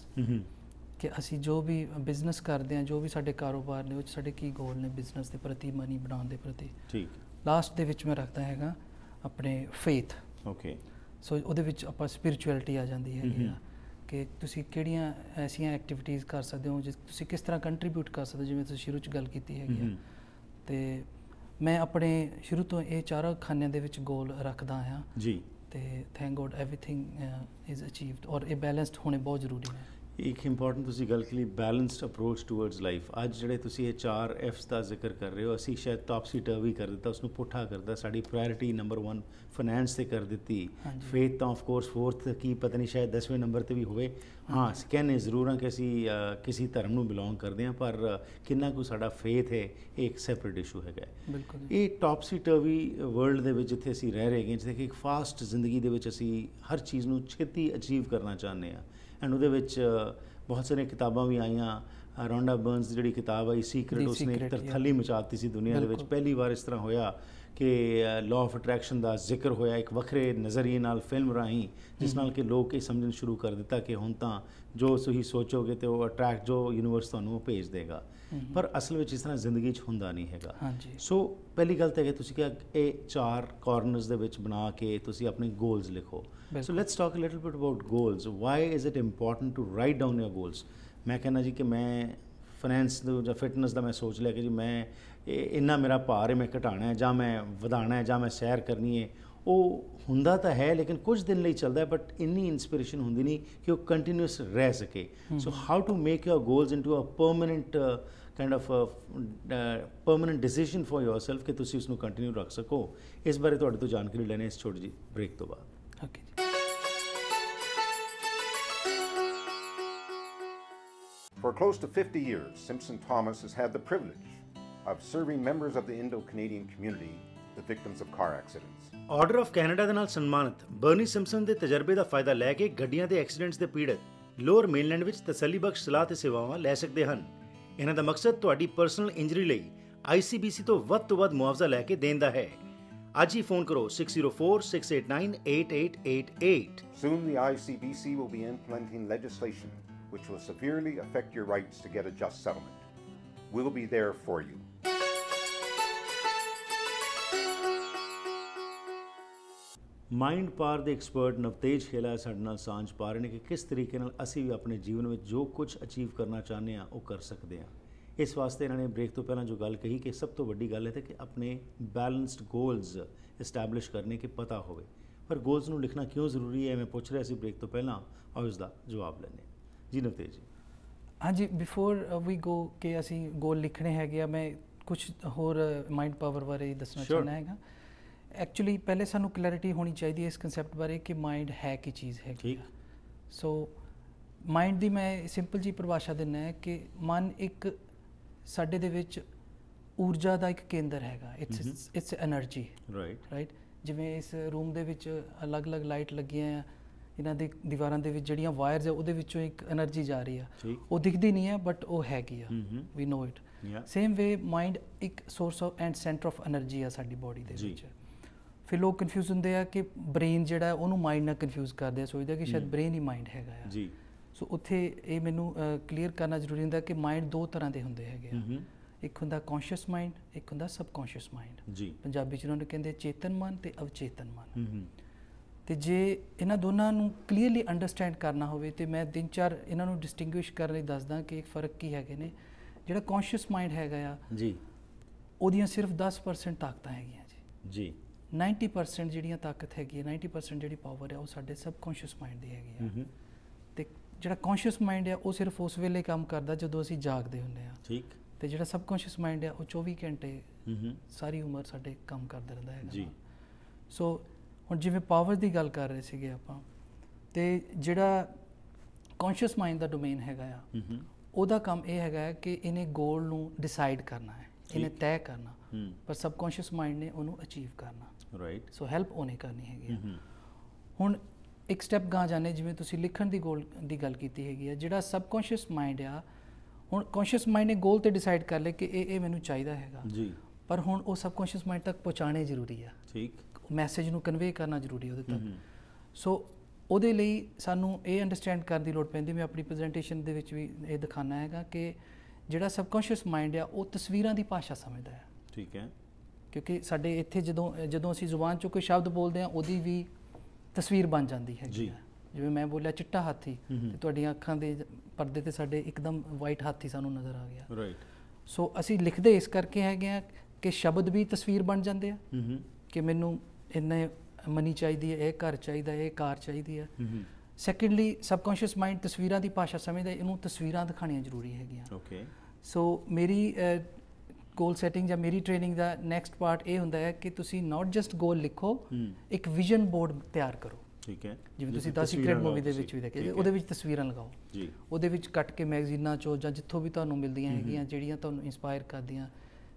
ਕਿ ਅਸੀਂ ਜੋ ਵੀ ਬਿਜ਼ਨਸ ਕਰਦੇ ਹਾਂ, ਜੋ ਵੀ ਸਾਡੇ ਕਾਰੋਬਾਰ ਨੇ, ਉਹ 'ਚ ਸਾਡੇ ਕੀ ਗੋਲ ਨੇ ਬਿਜ਼ਨਸ ਦੇ ਪ੍ਰਤੀ, ਮਨੀ ਬਣਾਉਣ ਦੇ ਪ੍ਰਤੀ। ਠੀਕ। ਲਾਸਟ ਦੇ ਵਿੱਚ ਮੈਂ ਰੱਖਦਾ ਹੈਗਾ ਆਪਣੇ ਫੇਥ। ਓਕੇ। ਸੋ ਉਹਦੇ ਵਿੱਚ ਆਪਾਂ ਸਪਿਰਿਚੁਅਲਿਟੀ ਆ ਜਾਂਦੀ ਹੈਗੀ ਆ ਕਿ ਤੁਸੀਂ ਕਿਹੜੀਆਂ ਐਸੀਆਂ ਐਕਟੀਵਿਟੀਜ਼ ਕਰ ਸਕਦੇ ਹੋ, ਜਿਸ ਤੁਸੀਂ ਕਿਸ ਤਰ੍ਹਾਂ ਕੰਟਰੀਬਿਊਟ ਕਰ ਸਕਦੇ ਹੋ, ਜਿਵੇਂ ਤੁਸੀਂ ਸ਼ੁਰੂ 'ਚ ਗੱਲ ਕੀਤੀ ਹੈਗੀ ਆ। ਤੇ ਮੈਂ ਆਪਣੇ ਸ਼ੁਰੂ ਤੋਂ ਇਹ 4 ਖਾਨਿਆਂ ਦੇ ਵਿੱਚ ਗੋਲ ਰੱਖਦਾ ਹਾਂ ਜੀ, ਤੇ thank god everything is achieved, ਔਰ ਇਹ ਬੈਲੈਂਸਡ ਹੋਣੇ ਬਹੁਤ ਜ਼ਰੂਰੀ ਨੇ। ਇੱਕ ਇੰਪੋਰਟੈਂਟ ਤੁਸੀਂ ਗੱਲ ਕੀਤੀ, ਬੈਲੈਂਸਡ ਅਪਰੋਚ ਟੂਵਰਡਸ ਲਾਈਫ। ਅੱਜ ਜਿਹੜੇ ਤੁਸੀਂ ਇਹ 4 ਐਫਸ ਦਾ ਜ਼ਿਕਰ ਕਰ ਰਹੇ ਹੋ, ਅਸੀਂ ਸ਼ਾਇਦ ਟੌਪਸੀ ਟਰਵੀ ਕਰ ਦਿੱਤਾ, ਉਸਨੂੰ ਪੁੱਠਾ ਕਰਦਾ, ਸਾਡੀ ਪ੍ਰਾਇੋਰਟੀ ਨੰਬਰ 1 ਫਾਈਨੈਂਸ 'ਤੇ ਕਰ ਦਿੱਤੀ, ਫੇਥ ਤਾਂ ਆਫ ਕੋਰਸ 4th, ਕੀ ਪਤਾ ਨਹੀਂ ਸ਼ਾਇਦ 10ਵੇਂ ਨੰਬਰ 'ਤੇ ਵੀ ਹੋਵੇ। ਹਾਂ, ਅਸੀਂ ਕਹਿੰਦੇ ਜ਼ਰੂਰ ਹਾਂ ਕਿ ਅਸੀਂ ਕਿਸੇ ਧਰਮ ਨੂੰ ਬਿਲੋਂਗ ਕਰਦੇ ਹਾਂ, ਪਰ ਕਿੰਨਾ ਕੁ ਸਾਡਾ ਫੇਥ ਹੈ ਇਹ ਇੱਕ ਸੈਪਰੇਟ ਇਸ਼ੂ ਹੈਗਾ। ਬਿਲਕੁਲ। ਇਹ ਟੌਪਸੀ ਟਰਵੀ ਵਰਲਡ ਦੇ ਵਿੱਚ ਜਿੱਥੇ ਅਸੀਂ ਰਹਿ ਰਹੇ ਹੈਗੇ, ਜਿੱਥੇ ਕਿ ਇੱਕ ਫਾਸਟ ਜ਼ਿੰਦਗੀ ਦੇ ਵਿੱਚ ਅਸੀਂ ਹਰ ਚੀਜ਼ ਨੂੰ ਛੇਤੀ ਅਚੀਵ ਕਰਨਾ ਚਾਹੁੰਦੇ ਹਾਂ, ਐਂਡ ਉਹਦੇ ਵਿੱਚ ਬਹੁਤ ਸਾਰੀਆਂ ਕਿਤਾਬਾਂ ਵੀ ਆਈਆਂ। ਰੌਂਡਾ ਬਰਨਸ ਦੀ ਜਿਹੜੀ ਕਿਤਾਬ ਆਈ ਸੀਕ੍ਰੇਟ, ਉਸਨੇ ਇੱਕ ਤਰਥੱਲੀ ਮਚਾ ਦਿੱਤੀ ਸੀ ਦੁਨੀਆ ਦੇ ਵਿੱਚ। ਪਹਿਲੀ ਵਾਰ ਇਸ ਤਰ੍ਹਾਂ ਹੋਇਆ ਕਿ ਲਾਅ ਆਫ ਅਟਰੈਕਸ਼ਨ ਦਾ ਜ਼ਿਕਰ ਹੋਇਆ ਇੱਕ ਵੱਖਰੇ ਨਜ਼ਰੀਏ ਨਾਲ ਫਿਲਮ ਰਾਹੀਂ, ਜਿਸ ਨਾਲ ਕਿ ਲੋਕ ਇਹ ਸਮਝਣ ਸ਼ੁਰੂ ਕਰ ਦਿੱਤਾ ਕਿ ਹੁਣ ਤਾਂ ਜੋ ਤੁਸੀਂ ਸੋਚੋਗੇ ਤੇ ਉਹ ਅਟਰੈਕਟ, ਜੋ ਯੂਨੀਵਰਸ ਤੁਹਾਨੂੰ ਉਹ ਭੇਜ ਦੇਗਾ। ਪਰ ਅਸਲ ਵਿੱਚ ਇਸ ਤਰ੍ਹਾਂ ਜ਼ਿੰਦਗੀ 'ਚ ਹੁੰਦਾ ਨਹੀਂ ਹੈਗਾ। ਸੋ ਪਹਿਲੀ ਗੱਲ ਤਾਂ ਹੈ ਕਿ ਤੁਸੀਂ ਕਿਹਾ ਇਹ 4 ਕਾਰਨਰਸ ਦੇ ਵਿੱਚ ਬਣਾ ਕੇ ਤੁਸੀਂ ਆਪਣੇ ਗੋਲਸ ਲਿਖੋ। So let's talk a little bit about goals. Why is it important to write down your goals? ਮੈਂ ਕਹਿੰਦਾ ਜੀ ਕਿ ਮੈਂ ਫਾਈਨੈਂਸ ਦਾ ਜਾਂ ਫਿਟਨੈਸ ਦਾ ਮੈਂ ਸੋਚ ਲਿਆ ਕਿ ਜੀ ਮੈਂ ਇੰਨਾ ਮੇਰਾ ਭਾਰ ਹੈ, ਮੈਂ ਘਟਾਉਣਾ ਹੈ ਜਾਂ ਮੈਂ ਵਧਾਉਣਾ ਹੈ ਜਾਂ ਮੈਂ ਸੈਰ ਕਰਨੀ ਹੈ। ਉਹ ਹੁੰਦਾ ਤਾਂ ਹੈ ਲੇਕਿਨ ਕੁਝ ਦਿਨ ਲਈ ਚੱਲਦਾ ਹੈ, ਬਟ ਇੰਨੀ ਇੰਸਪੀਰੇਸ਼ਨ ਹੁੰਦੀ ਨਹੀਂ ਕਿ ਉਹ ਕੰਟੀਨਿਊਸ ਰਹਿ ਸਕੇ। So how to make your goals into a permanent kind of permanent decision for yourself ਕਿ ਤੁਸੀਂ ਉਸ ਨੂੰ ਕੰਟੀਨਿਊ ਰੱਖ ਸਕੋ। ਇਸ ਬਾਰੇ ਤੁਹਾਡੇ ਤੋਂ ਜਾਣਕਾਰੀ ਲੈਣੇ ਇਸ ਛੋਟੀ ਜਿਹੀ ਬ੍ਰੇਕ ਤੋਂ ਬਾਅਦ। Okay. For close to 50 years, Simpson Thomas has had the privilege of serving members of the Indo-Canadian community, the victims of car accidents. Order of Canada ਦੇ ਨਾਲ ਸਨਮਾਨਿਤ ਬਰਨੀ ਸਿੰਪਸਨ ਦੇ ਤਜਰਬੇ ਦਾ ਫਾਇਦਾ ਲੈ ਕੇ ਗੱਡੀਆਂ ਦੇ ਐਕਸੀਡੈਂਟਸ ਦੇ ਪੀੜਤ ਲੋਅਰ ਮੇਨਲੈਂਡ ਵਿੱਚ ਤਸੱਲੀਬਖਸ਼ ਸਲਾਹ ਤੇ ਸੇਵਾਵਾਂ ਲੈ ਸਕਦੇ ਹਨ। ਇਹਨਾਂ ਦਾ ਮਕਸਦ ਤੁਹਾਡੀ ਪਰਸਨਲ ਇੰਜਰੀ ਲਈ ICBC ਤੋਂ ਵੱਧ ਮੁਆਵਜ਼ਾ ਲੈ ਕੇ ਦੇਣ ਦਾ ਹੈ। ਅੱਜ ਹੀ ਫੋਨ ਕਰੋ 6046898888। Soon the ICBC will be implementing legislation which will severely affect your rights to get a just settlement. We'll be there for you. Mind power ਦੇ ਐਕਸਪਰਟ ਨਵਤੇਜ ਖੇਲਾ ਸਾਡੇ ਨਾਲ ਸਾਂਝ ਪਾ ਰਹੇ ਨੇ ਕਿ ਕਿਸ ਤਰੀਕੇ ਨਾਲ ਅਸੀਂ ਵੀ ਆਪਣੇ ਜੀਵਨ ਵਿੱਚ ਜੋ ਕੁਝ ਅਚੀਵ ਕਰਨਾ ਚਾਹੁੰਦੇ ਹਾਂ ਉਹ ਕਰ ਸਕਦੇ ਹਾਂ। ਇਸ ਵਾਸਤੇ ਇਹਨਾਂ ਨੇ ਬ੍ਰੇਕ ਤੋਂ ਪਹਿਲਾਂ ਜੋ ਗੱਲ ਕਹੀ ਕਿ ਸਭ ਤੋਂ ਵੱਡੀ ਗੱਲ ਹੈ ਕਿ ਆਪਣੇ ਬੈਲੈਂਸਡ ਗੋਲਸ ਇਸਟੈਬਲਿਸ਼ ਕਰਨੇ ਕਿ ਪਤਾ ਹੋਵੇ। ਪਰ ਗੋਲਸ ਨੂੰ ਲਿਖਣਾ ਕਿਉਂ ਜ਼ਰੂਰੀ ਹੈ, ਮੈਂ ਪੁੱਛ ਰਿਹਾ ਸੀ ਬ੍ਰੇਕ ਤੋਂ ਪਹਿਲਾਂ, ਔਰ ਉਸ ਦਾ ਜਵਾਬ ਲੈਂਦੇ ਹਾਂ। ਜੀ ਨਵਤੇਜ ਜੀ। ਹਾਂਜੀ, ਬਿਫੋਰ ਵੀ ਗੋ ਕਿ ਅਸੀਂ ਗੋਲ ਲਿਖਣੇ ਹੈਗੇ ਆ, ਮੈਂ ਕੁਝ ਹੋਰ ਮਾਈਂਡ ਪਾਵਰ ਬਾਰੇ ਦੱਸਣਾ ਚਾਹੁੰਦਾ ਹੈਗਾ। ਐਕਚੁਅਲੀ ਪਹਿਲੇ ਸਾਨੂੰ ਕਲੈਰਿਟੀ ਹੋਣੀ ਚਾਹੀਦੀ ਹੈ ਇਸ ਕਨਸੈਪਟ ਬਾਰੇ ਕਿ ਮਾਈਂਡ ਹੈ ਕੀ ਚੀਜ਼ ਹੈ। ਠੀਕ। ਸੋ ਮਾਈਂਡ ਦੀ ਮੈਂ ਸਿੰਪਲ ਜੀ ਪਰਿਭਾਸ਼ਾ ਦਿੰਦਾ ਹੈ ਕਿ ਮਨ ਇੱਕ ਸਾਡੇ ਦੇ ਵਿੱਚ ਊਰਜਾ ਦਾ ਇੱਕ ਕੇਂਦਰ ਹੈਗਾ। It's energy. ਰਾਈਟ। ਜਿਵੇਂ ਇਸ ਰੂਮ ਦੇ ਵਿੱਚ ਅਲੱਗ-ਅਲੱਗ ਲਾਈਟ ਲੱਗੀਆਂ ਆ, ਇਹਨਾਂ ਦੀ ਦੀਵਾਰਾਂ ਦੇ ਵਿੱਚ ਜਿਹੜੀਆਂ ਵਾਇਰਸ ਹੈ ਉਹਦੇ ਵਿੱਚੋਂ ਇੱਕ એનર્ਜੀ ਜਾ ਰਹੀ ਆ, ਉਹ ਦਿਖਦੀ ਨਹੀਂ ਹੈ ਬਟ ਉਹ ਹੈਗੀ ਆ, we know it. Same way mind ਇੱਕ source of and centre of energy ਆ ਸਾਡੀ ਬੋਡੀ ਦੇ ਵਿੱਚ। ਫਿਰ ਲੋਕ ਕਨਫਿਊਜ਼ ਹੁੰਦੇ ਆ ਕਿ ਬ੍ਰੇਨ ਜਿਹੜਾ ਉਹਨੂੰ ਮਾਈਂਡ ਨਾਲ ਕਨਫਿਊਜ਼ ਕਰਦੇ ਆ, ਸੋਚਦੇ ਕਿ ਸ਼ਾਇਦ ਬ੍ਰੇਨ ਹੀ ਮਾਈਂਡ ਹੈਗਾ ਆ ਜੀ। ਸੋ ਉੱਥੇ ਇਹ ਮੈਨੂੰ ਕਲੀਅਰ ਕਰਨਾ ਜ਼ਰੂਰੀ ਹੁੰਦਾ ਕਿ ਮਾਈਂਡ ਦੋ ਤਰ੍ਹਾਂ ਦੇ ਹੁੰਦੇ ਹੈਗੇ ਆ, ਇੱਕ ਹੁੰਦਾ ਕੌਨਸ਼ੀਅਸ ਮਾਈਂਡ, ਇੱਕ ਹੁੰਦਾ ਸਬਕੌਨਸ਼ੀਅਸ ਮਾਈਂਡ ਜੀ। ਪੰਜਾਬੀ 'ਚ ਉਹਨਾਂ ਨੂੰ ਕਹਿੰਦੇ ਚੇਤਨ ਮਨ ਤੇ ਅਵਚੇਤਨ ਮਨ। ਤੇ ਜੇ ਇਹਨਾਂ ਦੋਨਾਂ ਨੂੰ ਕਲੀਅਰਲੀ ਅੰਡਰਸਟੈਂਡ ਕਰਨਾ ਹੋਵੇ ਤੇ ਮੈਂ 3-4 ਇਹਨਾਂ ਨੂੰ ਡਿਸਟਿੰਗੁਇਸ਼ ਕਰਨ ਲਈ ਦੱਸਦਾ ਕਿ ਇੱਕ ਫਰਕ ਕੀ ਹੈਗੇ ਨੇ। ਜਿਹੜਾ ਕੌਨਸ਼ੀਅਸ ਮਾਈਂਡ ਹੈਗਾ ਆ ਜੀ, ਉਹਦੀਆਂ ਸਿਰਫ 10% ਤਾਕਤਾਂ ਹੈਗੀਆਂ ਜੀ। 90% ਜਿਹੜੀਆਂ ਤਾਕਤ ਹੈਗੀ ਹੈ, 90% ਜਿਹੜੀ ਪਾਵਰ ਹੈ ਉਹ ਸਾਡੇ ਸਬਕੌਨਸ਼ੀਅਸ ਮਾਈਂਡ ਦੀ ਹੈਗੀ ਆ। ਤੇ ਜਿਹੜਾ ਕੌਨਸ਼ੀਅਸ ਮਾਈਂਡ ਹੈ ਉਹ ਸਿਰਫ ਉਸ ਵੇਲੇ ਕੰਮ ਕਰਦਾ ਜਦੋਂ ਅਸੀਂ ਜਾਗਦੇ ਹੁੰਦੇ ਆ, ਠੀਕ। ਤੇ ਜਿਹੜਾ ਸਬਕੌਨਸ਼ੀਅਸ ਮਾਈਂਡ ਹੈ ਉਹ 24 ਘੰਟੇ ਸਾਰੀ ਉਮਰ ਸਾਡੇ ਕੰਮ ਕਰਦਾ ਰਹਿੰਦਾ ਹੈ ਜੀ। ਸੋ ਹੁਣ ਜਿਵੇਂ ਪਾਵਰ ਦੀ ਗੱਲ ਕਰ ਰਹੇ ਸੀਗੇ ਆਪਾਂ, ਤੇ ਜਿਹੜਾ ਕੌਨਸ਼ੀਅਸ ਮਾਈਂਡ ਦਾ ਡੋਮੇਨ ਹੈਗਾ ਆ, ਉਹਦਾ ਕੰਮ ਇਹ ਹੈਗਾ ਕਿ ਇਹਨੇ ਗੋਲ ਨੂੰ ਡਿਸਾਈਡ ਕਰਨਾ ਹੈ, ਇਹਨੇ ਤੈਅ ਕਰਨਾ, ਪਰ ਸਬਕੌਨਸ਼ੀਅਸ ਮਾਈਂਡ ਨੇ ਉਹਨੂੰ ਅਚੀਵ ਕਰਨਾ, ਰਾਈਟ। ਸੋ ਹੈਲਪ ਉਹਨੇ ਕਰਨੀ ਹੈਗੀ ਆ। ਹੁਣ ਇੱਕ ਸਟੈਪ ਗਾਂ ਜਾਣੇ, ਜਿਵੇਂ ਤੁਸੀਂ ਲਿਖਣ ਦੀ ਗੋਲ ਦੀ ਗੱਲ ਕੀਤੀ ਹੈਗੀ ਆ, ਜਿਹੜਾ ਸਬਕੌਨਸ਼ੀਅਸ ਮਾਈਂਡ ਆ, ਹੁਣ ਕੌਨਸ਼ੀਅਸ ਮਾਈਂਡ ਨੇ ਗੋਲ ਤੇ ਡਿਸਾਈਡ ਕਰ ਲਿਆ ਕਿ ਇਹ ਮੈਨੂੰ ਚਾਹੀਦਾ ਹੈਗਾ ਜੀ, ਪਰ ਹੁਣ ਉਹ ਸਬਕੌਨਸ਼ੀਅਸ ਮਾਈਂਡ ਤੱਕ ਪਹੁੰਚਾਉਣੇ ਜ਼ਰੂਰੀ ਆ, ਠੀਕ। ਮੈਸੇਜ ਨੂੰ ਕਨਵੇ ਕਰਨਾ ਜ਼ਰੂਰੀ ਉਹਦੇ ਤੱਕ। ਸੋ ਉਹਦੇ ਲਈ ਸਾਨੂੰ ਇਹ ਅੰਡਰਸਟੈਂਡ ਕਰਨ ਦੀ ਲੋੜ ਪੈਂਦੀ। ਮੈਂ ਆਪਣੀ ਪ੍ਰੈਜੈਂਟੇਸ਼ਨ ਦੇ ਵਿੱਚ ਵੀ ਇਹ ਦਿਖਾਉਣਾ ਹੈਗਾ ਕਿ ਜਿਹੜਾ ਸਬਕੌਨਸ਼ੀਅਸ ਮਾਈਂਡ ਆ ਉਹ ਤਸਵੀਰਾਂ ਦੀ ਭਾਸ਼ਾ ਸਮਝਦਾ ਹੈ, ਠੀਕ ਹੈ। ਕਿਉਂਕਿ ਸਾਡੇ ਇੱਥੇ ਜਦੋਂ ਅਸੀਂ ਜ਼ੁਬਾਨ 'ਚੋਂ ਕੋਈ ਸ਼ਬਦ ਬੋਲਦੇ ਹਾਂ ਉਹਦੀ ਵੀ ਤਸਵੀਰ ਬਣ ਜਾਂਦੀ ਹੈ ਜੀ। ਜਿਵੇਂ ਮੈਂ ਬੋਲਿਆ ਚਿੱਟਾ ਹਾਥੀ, ਤੇ ਤੁਹਾਡੀਆਂ ਅੱਖਾਂ ਦੇ ਪਰਦੇ ਤੇ ਸਾਡੇ ਇੱਕਦਮ ਵਾਈਟ ਹਾਥੀ ਸਾਨੂੰ ਨਜ਼ਰ ਆ ਗਿਆ, ਰਾਈਟ। ਸੋ ਅਸੀਂ ਲਿਖਦੇ ਇਸ ਕਰਕੇ ਹੈਗੇ ਆ ਕਿ ਸ਼ਬਦ ਵੀ ਤਸਵੀਰ ਬਣ ਜਾਂਦੇ ਆ ਕਿ ਮੈਨੂੰ ਇੰਨੇ ਮਨੀ ਚਾਹੀਦੀ ਹੈ, ਇਹ ਘਰ ਚਾਹੀਦਾ, ਇਹ ਕਾਰ ਚਾਹੀਦੀ ਹੈ। ਸੈਕੰਡਲੀ ਸਬਕੌਨਸ਼ੀਅਸ ਮਾਈਂਡ ਤਸਵੀਰਾਂ ਦੀ ਭਾਸ਼ਾ ਸਮਝਦਾ, ਇਹਨੂੰ ਤਸਵੀਰਾਂ ਦਿਖਾਉਣੀਆਂ ਜ਼ਰੂਰੀ ਹੈਗੀਆਂ, ਓਕੇ। ਸੋ ਮੇਰੀ ਗੋਲ ਸੈਟਿੰਗ ਜਾਂ ਮੇਰੀ ਟ੍ਰੇਨਿੰਗ ਦਾ ਨੈਕਸਟ ਪਾਰਟ ਇਹ ਹੁੰਦਾ ਹੈ ਕਿ ਤੁਸੀਂ ਨਾਟ ਜਸਟ ਗੋਲ ਲਿਖੋ, ਇੱਕ ਵਿਜ਼ਨ ਬੋਰਡ ਤਿਆਰ ਕਰੋ, ਠੀਕ ਹੈ। ਜਿਵੇਂ ਤੁਸੀਂ ਦ ਸੀਕ੍ਰੇਟ ਮੂਵੀ ਦੇ ਵਿੱਚ ਵੀ ਦੇਖਿਆ, ਉਹਦੇ ਵਿੱਚ ਤਸਵੀਰਾਂ ਲਗਾਓ ਜੀ, ਉਹਦੇ ਵਿੱਚ ਕੱਟ ਕੇ ਮੈਗਜ਼ੀਨਾਂ 'ਚੋਂ ਜਾਂ ਜਿੱਥੋਂ ਵੀ ਤੁਹਾਨੂੰ ਮਿਲਦੀਆਂ ਹੈਗੀਆਂ, ਜਿਹੜੀਆਂ ਤੁਹਾਨੂੰ ਇੰਸਪਾਇਰ ਕਰਦੀਆਂ,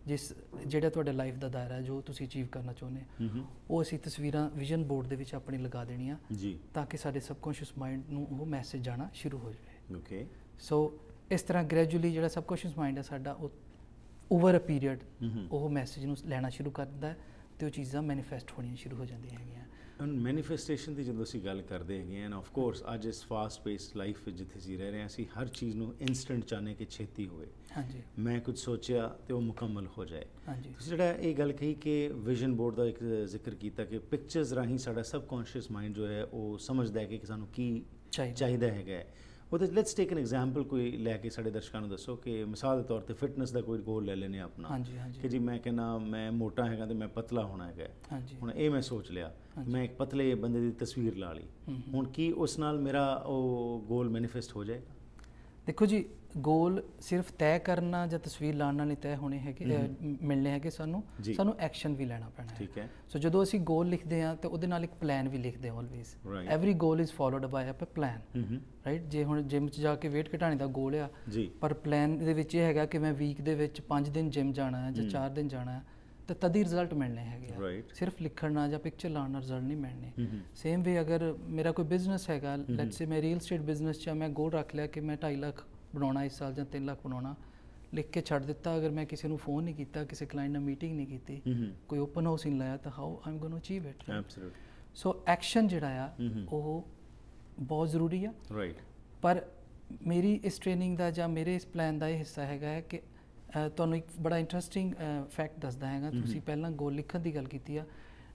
ਜਿਹੜਾ ਤੁਹਾਡੇ ਲਾਈਫ ਦਾ ਦਾਇਰਾ ਹੈ, ਜੋ ਤੁਸੀਂ ਅਚੀਵ ਕਰਨਾ ਚਾਹੁੰਦੇ ਹੋ, ਉਹ ਅਸੀਂ ਤਸਵੀਰਾਂ ਵਿਜ਼ਨ ਬੋਰਡ ਦੇ ਵਿੱਚ ਆਪਣੀ ਲਗਾ ਦੇਣੀਆਂ ਜੀ, ਤਾਂ ਕਿ ਸਾਡੇ ਸਬਕੌਨਸ਼ੀਅਸ ਮਾਈਂਡ ਨੂੰ ਉਹ ਮੈਸੇਜ ਜਾਣਾ ਸ਼ੁਰੂ ਹੋ ਜਾਵੇ, ਓਕੇ। ਸੋ ਇਸ ਤਰ੍ਹਾਂ ਗ੍ਰੈਜੂਅਲੀ ਜਿਹੜਾ ਸਬਕੌਨਸ਼ੀਅਸ ਮਾਈਂਡ ਹੈ ਸਾਡਾ, ਉਹ ਓਵਰ ਅ ਪੀਰੀਅਡ ਉਹ ਮੈਸੇਜ ਨੂੰ ਲੈਣਾ ਸ਼ੁਰੂ ਕਰ ਦਿੰਦਾ ਅਤੇ ਉਹ ਚੀਜ਼ਾਂ ਮੈਨੀਫੈਸਟ ਹੋਣੀਆਂ ਸ਼ੁਰੂ ਹੋ ਜਾਂਦੀਆਂ ਹੈਗੀਆਂ। ਹੁਣ ਮੈਨੀਫੈਸਟੇਸ਼ਨ ਦੀ ਜਦੋਂ ਅਸੀਂ ਗੱਲ ਕਰਦੇ ਹੈਗੇ ਹਾਂ, ਆਫ ਕੋਰਸ ਅੱਜ ਇਸ ਫਾਸਟ ਪੇਸ ਲਾਈਫ ਵਿੱਚ ਜਿੱਥੇ ਅਸੀਂ ਰਹਿ ਰਹੇ ਹਾਂ, ਅਸੀਂ ਹਰ ਚੀਜ਼ ਨੂੰ ਇਨਸਟੈਂਟ ਚਾਹੁੰਦੇ ਕਿ ਛੇਤੀ ਹੋਵੇ। ਹਾਂਜੀ, ਮੈਂ ਕੁਝ ਸੋਚਿਆ ਤੇ ਉਹ ਮੁਕੰਮਲ ਹੋ ਜਾਏ। ਹਾਂਜੀ, ਤੁਸੀਂ ਜਿਹੜਾ ਇਹ ਗੱਲ ਕਹੀ ਕਿ ਵਿਜ਼ਨ ਬੋਰਡ ਦਾ ਇੱਕ ਜ਼ਿਕਰ ਕੀਤਾ ਕਿ ਪਿਕਚਰਸ ਰਾਹੀਂ ਸਾਡਾ ਸਬਕੌਨਸ਼ੀਅਸ ਮਾਈਂਡ ਜੋ ਹੈ ਉਹ ਸਮਝਦਾ ਹੈ ਕਿ ਸਾਨੂੰ ਕੀ ਚਾਹੀਦਾ ਹੈਗਾ। ਉਹਦੇ ਲੈਟਸ ਟੇਕ ਐਨ ਐਗਜ਼ਾਮਪਲ ਕੋਈ ਲੈ ਕੇ ਸਾਡੇ ਦਰਸ਼ਕਾਂ ਨੂੰ ਦੱਸੋ ਕਿ ਮਿਸਾਲ ਦੇ ਤੌਰ ਤੇ ਫਿਟਨੈਸ ਦਾ ਕੋਈ ਗੋਲ ਲੈ ਲੈਣੇ ਆਪਣਾ। ਹਾਂਜੀ ਹਾਂਜੀ, ਕਿ ਜੀ ਮੈਂ ਕਹਿੰਦਾ ਮੈਂ ਮੋਟਾ ਹੈਗਾ ਤੇ ਮੈਂ ਪਤਲਾ ਹੋਣਾ ਹੈਗਾ। ਹਾਂਜੀ, ਹੁਣ ਇਹ ਮੈਂ ਸੋਚ ਲਿਆ, ਮੈਂ ਇੱਕ ਪਤਲੇ ਬੰਦੇ ਦੀ ਤਸਵੀਰ ਲਾ ਲਈ, ਹੁਣ ਕੀ ਉਸ ਨਾਲ ਮੇਰਾ ਉਹ ਗੋਲ ਮੈਨੀਫੈਸਟ ਹੋ ਜਾਏਗਾ? ਦੇਖੋ ਜੀ, ਗੋਲ ਸਿਰਫ ਤੈਅ ਕਰਨਾ ਜਾਂ ਤਸਵੀਰ ਲਾਉਣ ਨਾਲ ਨਹੀਂ ਤੈਅ ਹੋਣੇ ਹੈਗੇ, ਮਿਲਣੇ ਹੈਗੇ, ਸਾਨੂੰ ਐਕਸ਼ਨ ਵੀ ਲੈਣਾ ਪੈਣਾ ਹੈ। ਠੀਕ ਹੈ। ਸੋ ਜਦੋਂ ਅਸੀਂ ਗੋਲ ਲਿਖਦੇ ਹਾਂ ਤਾਂ ਉਹਦੇ ਨਾਲ ਇੱਕ ਪਲਾਨ ਵੀ ਲਿਖਦੇ ਹਾਂ always. Every goal is followed by a plan, right. ਜੇ ਹੁਣ ਜਿਮ 'ਚ ਜਾ ਕੇ ਵੇਟ ਘਟਾਉਣੇ ਦਾ ਗੋਲ ਆ, ਪਰ ਪਲਾਨ ਦੇ ਵਿੱਚ ਇਹ ਹੈਗਾ ਕਿ ਮੈਂ ਵੀਕ ਦੇ ਵਿੱਚ 5 ਦਿਨ ਜਿਮ ਜਾਣਾ ਹੈ ਜਾਂ 4 ਦਿਨ ਜਾਣਾ ਹੈ, ਤਾਂ ਤਦ ਹੀ ਰਿਜ਼ਲਟ ਮਿਲਣੇ ਹੈਗੇ ਆ। ਸਿਰਫ ਲਿਖਣ ਨਾਲ ਜਾਂ ਪਿਕਚਰ ਲਾਉਣ ਨਾਲ ਰਿਜ਼ਲਟ ਨਹੀਂ ਮਿਲਣੇ। ਸੇਮ ਵੇ ਅਗਰ ਮੇਰਾ ਕੋਈ ਬਿਜ਼ਨਸ ਹੈਗਾ, ਲੈਟਸ ਸੇ ਮੈਂ ਰੀਅਲ ਸਟੇਟ ਬਿਜ਼ਨਸ 'ਚ ਮੈਂ ਗੋਲ ਰੱਖ ਲਿਆ ਕਿ ਮੈਂ 2.5 ਲੱਖ ਬਣਾਉਣਾ ਇਸ ਸਾਲ ਜਾਂ 3 ਲੱਖ ਬਣਾਉਣਾ, ਲਿਖ ਕੇ ਛੱਡ ਦਿੱਤਾ, ਅਗਰ ਮੈਂ ਕਿਸੇ ਨੂੰ ਫੋਨ ਨਹੀਂ ਕੀਤਾ, ਕਿਸੇ ਕਲਾਇੰਟ ਨਾਲ ਮੀਟਿੰਗ ਨਹੀਂ ਕੀਤੀ, ਕੋਈ ਓਪਨ ਹਾਊਸ ਨਹੀਂ ਲਾਇਆ, ਤਾਂ how I am going to achieve it? Absolutely. So action ਜਿਹੜਾ ਆ ਉਹ ਬਹੁਤ ਜ਼ਰੂਰੀ ਆ, ਰਾਈਟ। ਪਰ ਮੇਰੀ ਇਸ ਟ੍ਰੇਨਿੰਗ ਦਾ ਜਾਂ ਮੇਰੇ ਇਸ ਪਲਾਨ ਦਾ ਇਹ ਹਿੱਸਾ ਹੈਗਾ ਹੈ ਕਿ ਤੁਹਾਨੂੰ ਇੱਕ ਬੜਾ ਇੰਟਰਸਟਿੰਗ ਫੈਕਟ ਦੱਸਦਾ ਹੈਗਾ। ਤੁਸੀਂ ਪਹਿਲਾਂ ਗੋਲ ਲਿਖਣ ਦੀ ਗੱਲ ਕੀਤੀ ਆ,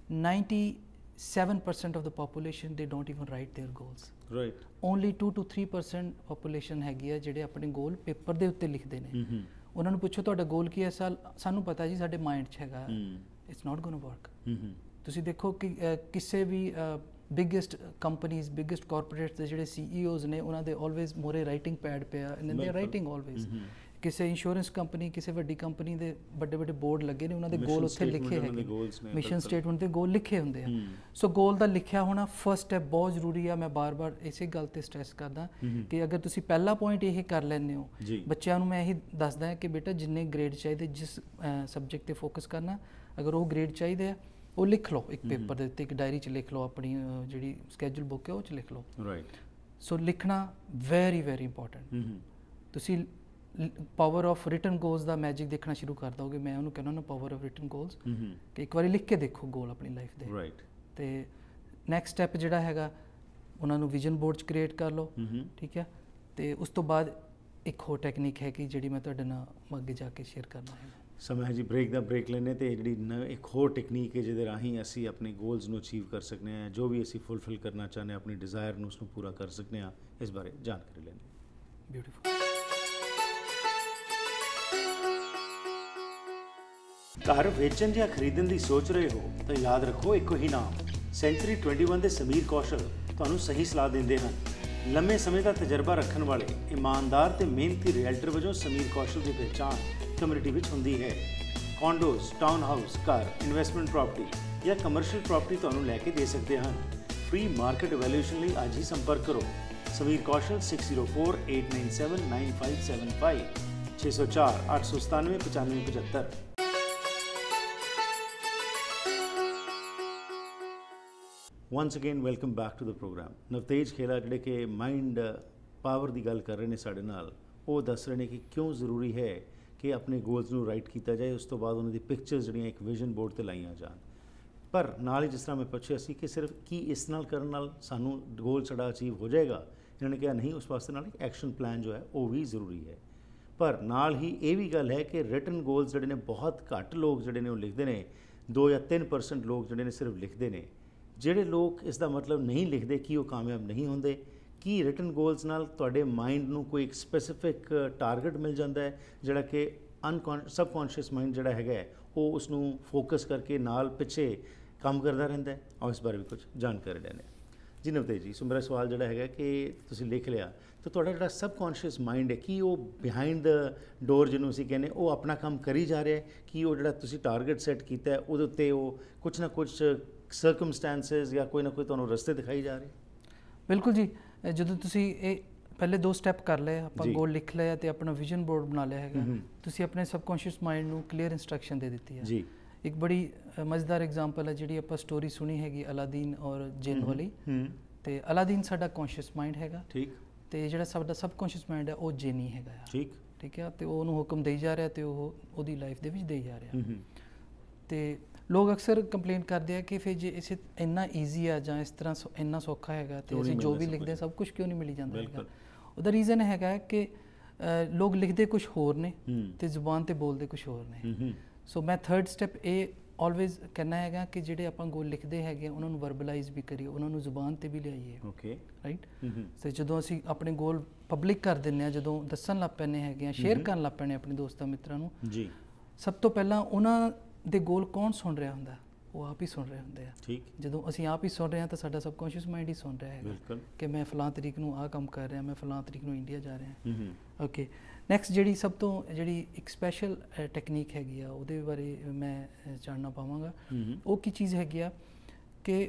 97% of the population they don't even write their goals, right? Only 2 to 3% population ਹੈਗੀ ਆ ਜਿਹੜੇ ਆਪਣੇ ਗੋਲ ਪੇਪਰ ਦੇ ਉੱਤੇ ਲਿਖਦੇ ਨੇ। ਉਹਨਾਂ ਨੂੰ ਪੁੱਛੋ ਤੁਹਾਡਾ ਗੋਲ ਕੀ ਹੈ ਇਸ ਸਾਲ, ਸਾਨੂੰ ਪਤਾ ਜੀ ਸਾਡੇ ਮਾਈਂਡ 'ਚ ਹੈਗਾ, it's not going to work. ਤੁਸੀਂ ਦੇਖੋ ਕਿ ਕਿਸੇ ਵੀ ਬਿਗੇਸਟ ਕੰਪਨੀਜ਼, ਬਿਗੇਸਟ ਕਾਰਪੋਰੇਟਸ ਦੇ ਜਿਹੜੇ CEOs ਨੇ, ਉਹਨਾਂ ਦੇ ਆਲਵੇਜ਼ ਮੋਰੇ ਰਾਈਟਿੰਗ ਪੈਡ ਪਿਆ, and they are writing always. ਕਿਸੇ ਇੰਸ਼ੋਰੈਂਸ ਕੰਪਨੀ, ਕਿਸੇ ਵੱਡੀ ਕੰਪਨੀ ਦੇ ਵੱਡੇ ਵੱਡੇ ਬੋਰਡ ਲੱਗੇ ਨੇ, ਉਹਨਾਂ ਦੇ ਗੋਲ ਉੱਥੇ ਲਿਖੇ ਹੈਗੇ, ਮਿਸ਼ਨ ਸਟੇਟਮੈਂਟ ਦੇ ਗੋਲ ਲਿਖੇ ਹੁੰਦੇ ਆ। ਸੋ ਗੋਲ ਦਾ ਲਿਖਿਆ ਹੋਣਾ ਫਸਟ ਸਟੈਪ ਬਹੁਤ ਜ਼ਰੂਰੀ ਆ। ਮੈਂ ਬਾਰ-ਬਾਰ ਇਸੇ ਗੱਲ ਤੇ ਸਟ੍ਰੈਸ ਕਰਦਾ ਕਿ ਅਗਰ ਤੁਸੀਂ ਪਹਿਲਾ ਪੁਆਇੰਟ ਇਹ ਕਰ ਲੈਂਦੇ ਹੋ, ਬੱਚਿਆਂ ਨੂੰ ਮੈਂ ਇਹੀ ਦੱਸਦਾ ਕਿ ਬੇਟਾ ਜਿੰਨੇ ਗ੍ਰੇਡ ਚਾਹੀਦੇ, ਜਿਸ ਸਬਜੈਕਟ ਤੇ ਫੋਕਸ ਕਰਨਾ, ਅਗਰ ਉਹ ਗ੍ਰੇਡ ਚਾਹੀਦੇ ਆ ਉਹ ਲਿਖ ਲਓ ਇੱਕ ਪੇਪਰ ਦੇ ਉੱਤੇ, ਇੱਕ ਡਾਇਰੀ 'ਚ ਲਿਖ ਲਓ, ਆਪਣੀ ਜਿਹੜੀ ਸਕੈਜੂਲ ਬੁੱਕ ਹੈ ਉਹ 'ਚ ਲਿਖ ਲਓ। ਰਾਈਟ। ਸੋ ਲਿਖਣਾ ਵੈਰੀ ਵੈਰੀ ਇੰਪੋਰਟੈਂਟ। ਤੁਸੀਂ ਪਾਵਰ ਆਫ ਰਿਟਨ ਗੋਲਸ ਦਾ ਮੈਜਿਕ ਦੇਖਣਾ ਸ਼ੁਰੂ ਕਰ ਦੋਗੇ। ਮੈਂ ਉਹਨੂੰ ਕਹਿੰਦਾ ਨਾ ਪਾਵਰ ਆਫ ਰਿਟਨ ਗੋਲਸ, ਕਿ ਇੱਕ ਵਾਰੀ ਲਿਖ ਕੇ ਦੇਖੋ ਗੋਲ ਆਪਣੀ ਲਾਈਫ ਦੇ। ਰਾਈਟ। ਤੇ ਨੈਕਸਟ ਸਟੈਪ ਜਿਹੜਾ ਹੈਗਾ ਉਹਨਾਂ ਨੂੰ ਵਿਜ਼ਨ ਬੋਰਡ 'ਚ ਕ੍ਰੀਏਟ ਕਰ ਲਓ, ਠੀਕ ਹੈ। ਤੇ ਉਸ ਤੋਂ ਬਾਅਦ ਇੱਕ ਹੋਰ ਟੈਕਨੀਕ ਹੈ ਕਿ ਜਿਹੜੀ ਮੈਂ ਤੁਹਾਡੇ ਨਾਲ ਅੱਗੇ ਜਾ ਕੇ ਸ਼ੇਅਰ ਕਰਨਾ ਹੈ। ਸਮਾਂ ਜੀ ਬ੍ਰੇਕ ਦਾ ਬ੍ਰੇਕ ਲੈਣੇ ਤੇ ਜਿਹੜੀ ਇੱਕ ਹੋਰ ਟੈਕਨੀਕ ਹੈ ਜਿਹਦੇ ਰਾਹੀਂ ਅਸੀਂ ਆਪਣੇ ਗੋਲਸ ਨੂੰ ਅਚੀਵ ਕਰ ਸਕਦੇ ਹਾਂ, ਜੋ ਵੀ ਅਸੀਂ ਫੁਲਫਿਲ ਕਰਨਾ ਚਾਹੁੰਦੇ ਹਾਂ, ਆਪਣੀ ਡਿਜ਼ਾਇਰ ਨੂੰ ਉਸਨੂੰ ਪੂਰਾ ਕਰ ਸਕਦੇ ਹਾਂ, ਇਸ ਬਾਰੇ ਜਾਣਕਾਰੀ ਲੈਣੀ। ਬਿਊਟੀਫੁਲ। ਘਰ ਵੇਚਣ ਜਾਂ ਖਰੀਦਣ ਦੀ ਸੋਚ ਰਹੇ ਹੋ ਤਾਂ ਯਾਦ ਰੱਖੋ ਇੱਕੋ ਹੀ ਨਾਮ ਸੈਂਚਰੀ 21 ਦੇ ਸਮੀਰ ਕੌਸ਼ਲ ਤੁਹਾਨੂੰ ਸਹੀ ਸਲਾਹ ਦਿੰਦੇ ਹਨ। ਲੰਮੇ ਸਮੇਂ ਦਾ ਤਜਰਬਾ ਰੱਖਣ ਵਾਲੇ ਇਮਾਨਦਾਰ ਤੇ ਮਿਹਨਤੀ ਰੀਅਲਟਰ ਵਜੋਂ ਸਮੀਰ ਕੌਸ਼ਲ ਦੀ ਪਹਿਚਾਣ ਕਮਿਊਨਿਟੀ ਵਿੱਚ ਹੁੰਦੀ ਹੈ। ਕੌਂਡੋਜ਼, ਟਾਊਨ ਹਾਊਸ, ਘਰ, ਇਨਵੈਸਟਮੈਂਟ ਪ੍ਰਾਪਰਟੀ ਜਾਂ ਕਮਰਸ਼ੀਅਲ ਪ੍ਰਾਪਰਟੀ ਤੁਹਾਨੂੰ ਲੈ ਕੇ ਦੇ ਸਕਦੇ ਹਨ। ਫ੍ਰੀ ਮਾਰਕੀਟ ਇਵੈਲੂਏਸ਼ਨ ਲਈ ਅੱਜ ਹੀ ਸੰਪਰਕ ਕਰੋ। Samir Kaushal 6048979575 604 897 9575। Once again welcome back to the programme. Navtej Khela ਜਿਹੜੇ ਕਿ ਮਾਈਂਡ ਪਾਵਰ ਦੀ ਗੱਲ ਕਰ ਰਹੇ ਨੇ ਸਾਡੇ ਨਾਲ, ਉਹ ਦੱਸ ਰਹੇ ਨੇ ਕਿ ਕਿਉਂ ਜ਼ਰੂਰੀ ਹੈ ਕਿ ਆਪਣੇ ਗੋਲਸ ਨੂੰ ਰਾਈਟ ਕੀਤਾ ਜਾਏ, ਉਸ ਤੋਂ ਬਾਅਦ ਉਹਨਾਂ ਦੀ ਪਿਕਚਰਸ ਜਿਹੜੀਆਂ ਇੱਕ ਵਿਜ਼ਨ ਬੋਰਡ 'ਤੇ ਲਾਈਆਂ ਜਾਣ। ਪਰ ਨਾਲ ਹੀ ਜਿਸ ਤਰ੍ਹਾਂ ਮੈਂ ਪੁੱਛਿਆ ਸੀ ਕਿ ਸਿਰਫ ਕੀ ਇਸ ਨਾਲ ਕਰਨ ਨਾਲ ਸਾਨੂੰ ਗੋਲ ਸਾਡਾ ਅਚੀਵ ਹੋ ਜਾਏਗਾ, ਇਹਨਾਂ ਨੇ ਕਿਹਾ ਨਹੀਂ, ਉਸ ਵਾਸਤੇ ਨਾਲ ਇੱਕ ਐਕਸ਼ਨ ਪਲਾਨ ਜੋ ਹੈ ਉਹ ਵੀ ਜ਼ਰੂਰੀ ਹੈ। ਪਰ ਨਾਲ ਹੀ ਇਹ ਵੀ ਗੱਲ ਹੈ ਕਿ ਰਿਟਨ ਗੋਲਸ ਜਿਹੜੇ ਨੇ ਬਹੁਤ ਘੱਟ ਲੋਕ ਜਿਹੜੇ ਨੇ ਉਹ ਲਿਖਦੇ ਨੇ, 2 ਜਾਂ 3% ਲੋਕ ਜਿਹੜੇ ਨੇ ਸਿਰਫ ਲਿਖਦੇ ਨੇ। ਜਿਹੜੇ ਲੋਕ ਇਸ ਦਾ ਮਤਲਬ ਨਹੀਂ ਲਿਖਦੇ ਕਿ ਉਹ ਕਾਮਯਾਬ ਨਹੀਂ ਹੁੰਦੇ। ਕੀ ਰਿਟਨ ਗੋਲਸ ਨਾਲ ਤੁਹਾਡੇ ਮਾਈਂਡ ਨੂੰ ਕੋਈ ਇੱਕ ਸਪੈਸੀਫਿਕ ਟਾਰਗੇਟ ਮਿਲ ਜਾਂਦਾ ਹੈ ਜਿਹੜਾ ਕਿ ਸਬਕੌਂਸ਼ੀਅਸ ਮਾਈਂਡ ਜਿਹੜਾ ਹੈਗਾ ਉਹ ਉਸ ਨੂੰ ਫੋਕਸ ਕਰਕੇ ਨਾਲ ਪਿੱਛੇ ਕੰਮ ਕਰਦਾ ਰਹਿੰਦਾ ਹੈ? ਔਰ ਇਸ ਬਾਰੇ ਵੀ ਕੁਝ ਜਾਣਕਾਰੀ ਲੈਣੇ ਜੀ। ਨਵਤੇਜ ਜੀ, ਸੋ ਮੇਰਾ ਸਵਾਲ ਜਿਹੜਾ ਹੈਗਾ ਕਿ ਤੁਸੀਂ ਲਿਖ ਲਿਆ ਤਾਂ ਤੁਹਾਡਾ ਜਿਹੜਾ ਸਬਕੌਂਸ਼ੀਅਸ ਮਾਈਂਡ ਹੈ ਕੀ ਉਹ ਬਿਹਾਈਂਡ ਦ ਡੋਰ ਜਿਹਨੂੰ ਅਸੀਂ ਕਹਿੰਦੇ ਉਹ ਆਪਣਾ ਕੰਮ ਕਰੀ ਜਾ ਰਿਹਾ ਹੈ ਕਿ ਉਹ ਜਿਹੜਾ ਤੁਸੀਂ ਟਾਰਗੇਟ ਸੈੱਟ ਕੀਤਾ ਹੈ ਉਹਦੇ ਉੱਤੇ ਉਹ ਕੁਛ ਨਾ ਕੁਛ ਸਰਕਮਸਟੈਂਸਿਸ ਜਾਂ ਕੋਈ ਨਾ ਕੋਈ ਤੁਹਾਨੂੰ ਰਸਤੇ ਦਿਖਾਈ ਜਾ ਰਹੇ? ਬਿਲਕੁਲ ਜੀ। ਜਦੋਂ ਤੁਸੀਂ ਇਹ ਪਹਿਲੇ 2 ਸਟੈਪ ਕਰ ਲਏ, ਆਪਾਂ ਗੋਲ ਲਿਖ ਲਿਆ ਤੇ ਆਪਣਾ ਵਿਜ਼ਨ ਬੋਰਡ ਬਣਾ ਲਿਆ ਹੈਗਾ, ਤੁਸੀਂ ਆਪਣੇ ਸਬਕੌਂਸ਼ੀਅਸ ਮਾਈਂਡ ਨੂੰ ਕਲੀਅਰ ਇੰਸਟਰਕਸ਼ਨ ਦੇ ਦਿੱਤੀ ਹੈ ਜੀ। ਇੱਕ ਬੜੀ ਮਜ਼ੇਦਾਰ ਐਗਜ਼ਾਮਪਲ ਹੈ ਜਿਹੜੀ ਆਪਾਂ ਸਟੋਰੀ ਸੁਣੀ ਹੈਗੀ ਅਲਾਦੀਨ ਔਰ ਜਿੰਨ ਵਾਲੀ। ਤੇ ਅਲਾਦੀਨ ਸਾਡਾ ਕੌਂਸ਼ੀਅਸ ਮਾਈਂਡ ਹੈਗਾ, ਠੀਕ, ਤੇ ਜਿਹੜਾ ਸਾਡਾ ਸਬਕੌਂਸ਼ੀਅਸ ਮਾਈਂਡ ਹੈ ਉਹ ਜਿੰਨੀ ਹੈਗਾ, ਠੀਕ ਹੈ। ਤੇ ਉਹ ਉਹਨੂੰ ਹੁਕਮ ਦੇਈ ਜਾ ਰਿਹਾ ਤੇ ਉਹ ਉਹਦੀ ਲਾਈਫ ਦੇ ਵਿੱਚ ਦੇਈ ਜਾ ਰਿਹਾ। ਤੇ ਲੋਕ ਅਕਸਰ ਕੰਪਲੇਂਟ ਕਰਦੇ ਆ ਕਿ ਫਿਰ ਜੇ ਇਸੇ ਇੰਨਾ ਈਜ਼ੀ ਆ ਜਾਂ ਇਸ ਤਰ੍ਹਾਂ ਇੰਨਾ ਸੌਖਾ ਹੈਗਾ ਤੇ ਅਸੀਂ ਜੋ ਵੀ ਲਿਖਦੇ ਸਭ ਕੁਝ ਕਿਉਂ ਨਹੀਂ ਮਿਲੀ ਜਾਂਦਾ ਹੈਗਾ? ਉਹਦਾ ਰੀਜ਼ਨ ਹੈਗਾ ਕਿ ਲੋਕ ਲਿਖਦੇ ਕੁਝ ਹੋਰ ਨੇ ਤੇ ਜ਼ੁਬਾਨ ਤੇ ਬੋਲਦੇ ਕੁਝ ਹੋਰ ਨੇ। ਸੋ ਮੈਂ 3rd ਸਟੈਪ ਇਹ ਆਲਵੇਜ਼ ਕਹਿਣਾ ਹੈਗਾ ਕਿ ਜਿਹੜੇ ਆਪਾਂ ਗੋਲ ਲਿਖਦੇ ਹੈਗੇ ਉਹਨਾਂ ਨੂੰ ਵਰਬਲਾਈਜ਼ ਵੀ ਕਰੀਏ, ਉਹਨਾਂ ਨੂੰ ਜ਼ੁਬਾਨ ਤੇ ਵੀ ਲਿਆਈਏ। Okay, right. ਤੇ ਜਦੋਂ ਅਸੀਂ ਆਪਣੇ ਗੋਲ ਪਬਲਿਕ ਕਰ ਦਿੰਦੇ ਹਾਂ, ਜਦੋਂ ਦੱਸਣ ਲੱਗ ਪੈਂਦੇ ਹੈਗੇ ਆ, ਸ਼ੇਅਰ ਕਰਨ ਲੱਗ ਪੈਂਦੇ ਆਪਣੇ ਦੋਸਤਾਂ ਮਿੱਤਰਾਂ ਨੂੰ, ਜੀ, ਸਭ ਤੋਂ ਪਹਿਲਾਂ ਉਹਨਾਂ ਦੇ ਗੋਲ ਕੌਣ ਸੁਣ ਰਿਹਾ ਹੁੰਦਾ? ਉਹ ਆਪ ਹੀ ਸੁਣ ਰਹੇ ਹੁੰਦੇ ਆ। ਠੀਕ, ਜਦੋਂ ਅਸੀਂ ਆਪ ਹੀ ਸੁਣ ਰਹੇ ਹਾਂ ਤਾਂ ਸਾਡਾ ਸਬਕੌਂਸ਼ੀਅਸ ਮਾਈਂਡ ਹੀ ਸੁਣ ਰਿਹਾ ਹੈਗਾ ਕਿ ਮੈਂ ਫਲਾਂ ਤਰੀਕ ਨੂੰ ਆਹ ਕੰਮ ਕਰ ਰਿਹਾ, ਮੈਂ ਫਲਾਂ ਤਰੀਕ ਨੂੰ ਇੰਡੀਆ ਜਾ ਰਿਹਾ। ਓਕੇ, ਨੈਕਸਟ ਜਿਹੜੀ ਸਭ ਤੋਂ ਜਿਹੜੀ ਇੱਕ ਸਪੈਸ਼ਲ ਟੈਕਨੀਕ ਹੈਗੀ ਆ ਉਹਦੇ ਬਾਰੇ ਮੈਂ ਜਾਣਨਾ ਪਾਵਾਂਗਾ। ਉਹ ਕੀ ਚੀਜ਼ ਹੈਗੀ ਆ ਕਿ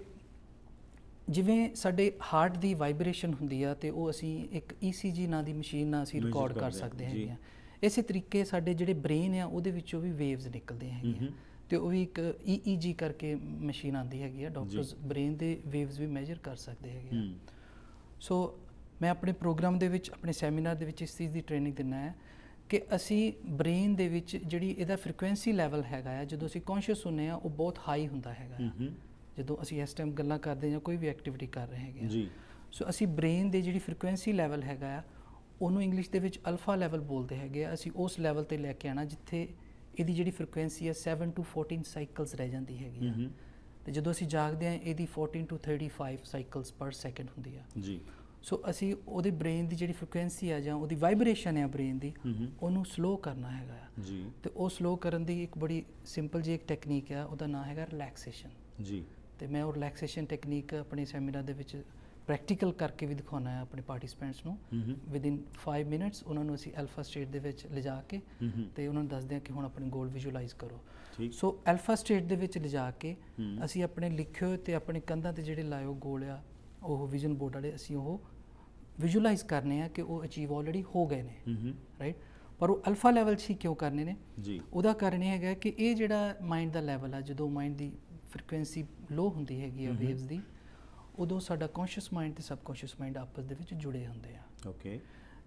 ਜਿਵੇਂ ਸਾਡੇ ਹਾਰਟ ਦੀ ਵਾਈਬ੍ਰੇਸ਼ਨ ਹੁੰਦੀ ਆ ਤੇ ਉਹ ਅਸੀਂ ਇੱਕ ECG ਨਾਂ ਦੀ ਮਸ਼ੀਨ ਨਾਲ ਅਸੀਂ ਰਿਕਾਰਡ ਕਰ ਸਕਦੇ ਹੈਗੇ ਆ। ਇਸੇ ਤਰੀਕੇ ਸਾਡੇ ਜਿਹੜੇ ਬ੍ਰੇਨ ਆ ਉਹਦੇ ਵਿੱਚੋਂ ਵੀ ਵੇਵਸ ਨਿਕਲਦੇ ਹੈਗੇ ਆ ਤੇ ਉਹ ਵੀ ਇੱਕ EEG ਕਰਕੇ ਮਸ਼ੀਨ ਆਉਂਦੀ ਹੈਗੀ ਆ। ਡਾਕਟਰਸ ਬ੍ਰੇਨ ਦੇ ਵੇਵਸ ਵੀ ਮੈਜਰ ਕਰ ਸਕਦੇ ਹੈਗੇ ਆ। ਸੋ ਮੈਂ ਆਪਣੇ ਪ੍ਰੋਗਰਾਮ ਦੇ ਵਿੱਚ, ਆਪਣੇ ਸੈਮੀਨਾਰ ਦੇ ਵਿੱਚ ਇਸ ਚੀਜ਼ ਦੀ ਟ੍ਰੇਨਿੰਗ ਦਿੰਦਾ ਹੈ ਕਿ ਅਸੀਂ ਬ੍ਰੇਨ ਦੇ ਵਿੱਚ ਜਿਹੜੀ ਇਹਦਾ ਫ੍ਰੀਕੁਐਂਸੀ ਲੈਵਲ ਹੈਗਾ ਆ, ਜਦੋਂ ਅਸੀਂ ਕੌਨਸ਼ੀਅਸ ਹੁੰਦੇ ਆ ਉਹ ਬਹੁਤ ਹਾਈ ਹੁੰਦਾ ਹੈਗਾ। ਜਦੋਂ ਅਸੀਂ ਇਸ ਟਾਈਮ ਗੱਲਾਂ ਕਰਦੇ ਜਾਂ ਕੋਈ ਵੀ ਐਕਟੀਵਿਟੀ ਕਰ ਰਹੇ ਹੈਗੇ ਜੀ, ਸੋ ਅਸੀਂ ਬ੍ਰੇਨ ਦੇ ਜਿਹੜੀ ਫ੍ਰੀਕੁਐਂਸੀ ਲੈਵਲ ਹੈਗਾ ਆ ਉਹਨੂੰ ਇੰਗਲਿਸ਼ ਦੇ ਵਿੱਚ ਅਲਫਾ ਲੈਵਲ ਬੋਲਦੇ ਹੈਗੇ ਆ। ਅਸੀਂ ਉਸ ਲੈਵਲ 'ਤੇ ਲੈ ਕੇ ਆਉਣਾ ਜਿੱਥੇ ਇਹਦੀ ਜਿਹੜੀ ਫ੍ਰੀਕੁਐਂਸੀ ਹੈ 7 to 14 ਸਾਈਕਲਸ ਰਹਿ ਜਾਂਦੀ ਹੈਗੀ ਆ। ਤੇ ਜਦੋਂ ਅਸੀਂ ਜਾਗਦੇ ਹਾਂ ਇਹਦੀ 14 to 35 ਸਾਈਕਲਸ ਪਰ ਸੈਕਿੰਡ ਹੁੰਦੀ ਆ ਜੀ। ਸੋ ਅਸੀਂ ਉਹਦੇ ਬ੍ਰੇਨ ਦੀ ਜਿਹੜੀ ਫ੍ਰੀਕੁਐਂਸੀ ਆ ਜਾਂ ਉਹਦੀ ਵਾਈਬ੍ਰੇਸ਼ਨ ਹੈ ਬ੍ਰੇਨ ਦੀ, ਉਹਨੂੰ ਸਲੋ ਕਰਨਾ ਹੈਗਾ ਜੀ। ਤੇ ਉਹ ਸਲੋ ਕਰਨ ਦੀ ਇੱਕ ਬੜੀ ਸਿੰਪਲ ਜਿਹੀ ਇੱਕ ਟੈਕਨੀਕ ਆ, ਉਹਦਾ ਨਾਮ ਹੈਗਾ ਰਿਲੈਕਸੇਸ਼ਨ ਜੀ। ਤੇ ਮੈਂ ਉਹ ਰਿਲੈਕਸੇਸ਼ਨ ਟੈਕਨੀਕ ਆਪਣੇ ਸੈਮੀਨਾਰ ਦੇ ਵਿੱਚ ਪ੍ਰੈਕਟੀਕਲ ਕਰਕੇ ਵੀ ਦਿਖਾਉਣਾ ਹੈ ਆਪਣੇ ਪਾਰਟਿਸਪੈਂਟਸ ਨੂੰ। ਵਿਦਿਨ 5 ਮਿੰਟਸ ਉਹਨਾਂ ਨੂੰ ਅਸੀਂ ਅਲਫਾ ਸਟੇਟ ਦੇ ਵਿੱਚ ਲਿਜਾ ਕੇ ਤੇ ਉਹਨਾਂ ਨੂੰ ਦੱਸਦੇ ਹਾਂ ਕਿ ਹੁਣ ਆਪਣੇ ਗੋਲ ਵਿਜ਼ੂਅਲਾਈਜ਼ ਕਰੋ। ਸੋ ਅਲਫਾ ਸਟੇਟ ਦੇ ਵਿੱਚ ਲਿਜਾ ਕੇ ਅਸੀਂ ਆਪਣੇ ਲਿਖੇ ਹੋਏ ਤੇ ਆਪਣੇ ਕੰਧਾਂ ਤੇ ਜਿਹੜੇ ਲਾਏ ਉਹ ਗੋਲ ਆ, ਉਹ ਵਿਜ਼ਨ ਬੋਰਡ ਵਾਲੇ, ਅਸੀਂ ਉਹ ਵਿਜ਼ੂਅਲਾਈਜ਼ ਕਰਨੇ ਆ ਕਿ ਉਹ ਅਚੀਵ ਆਲਰੇਡੀ ਹੋ ਗਏ ਨੇ, ਰਾਈਟ। ਪਰ ਉਹ ਅਲਫਾ ਲੈਵਲ 'ਚ ਹੀ ਕਿਉਂ ਕਰਨੇ ਨੇ ਜੀ? ਉਹਦਾ ਕਾਰਨ ਇਹ ਹੈਗਾ ਕਿ ਇਹ ਜਿਹੜਾ ਮਾਈਂਡ ਦਾ ਲੈਵਲ ਆ, ਜਦੋਂ ਮਾਈਂਡ ਦੀ ਫ੍ਰੀਕੁਐਂਸੀ ਲੋ ਹੁੰਦੀ ਹੈਗੀ ਆ ਵੇਵਸ ਦੀ, ਉਦੋਂ ਸਾਡਾ ਕੌਨਸ਼ੀਅਸ ਮਾਈਂਡ ਤੇ ਸਬਕੌਨਸ਼ੀਅਸ ਮਾਈਂਡ ਆਪਸ ਦੇ ਵਿੱਚ ਜੁੜੇ ਹੁੰਦੇ ਆ। ਓਕੇ।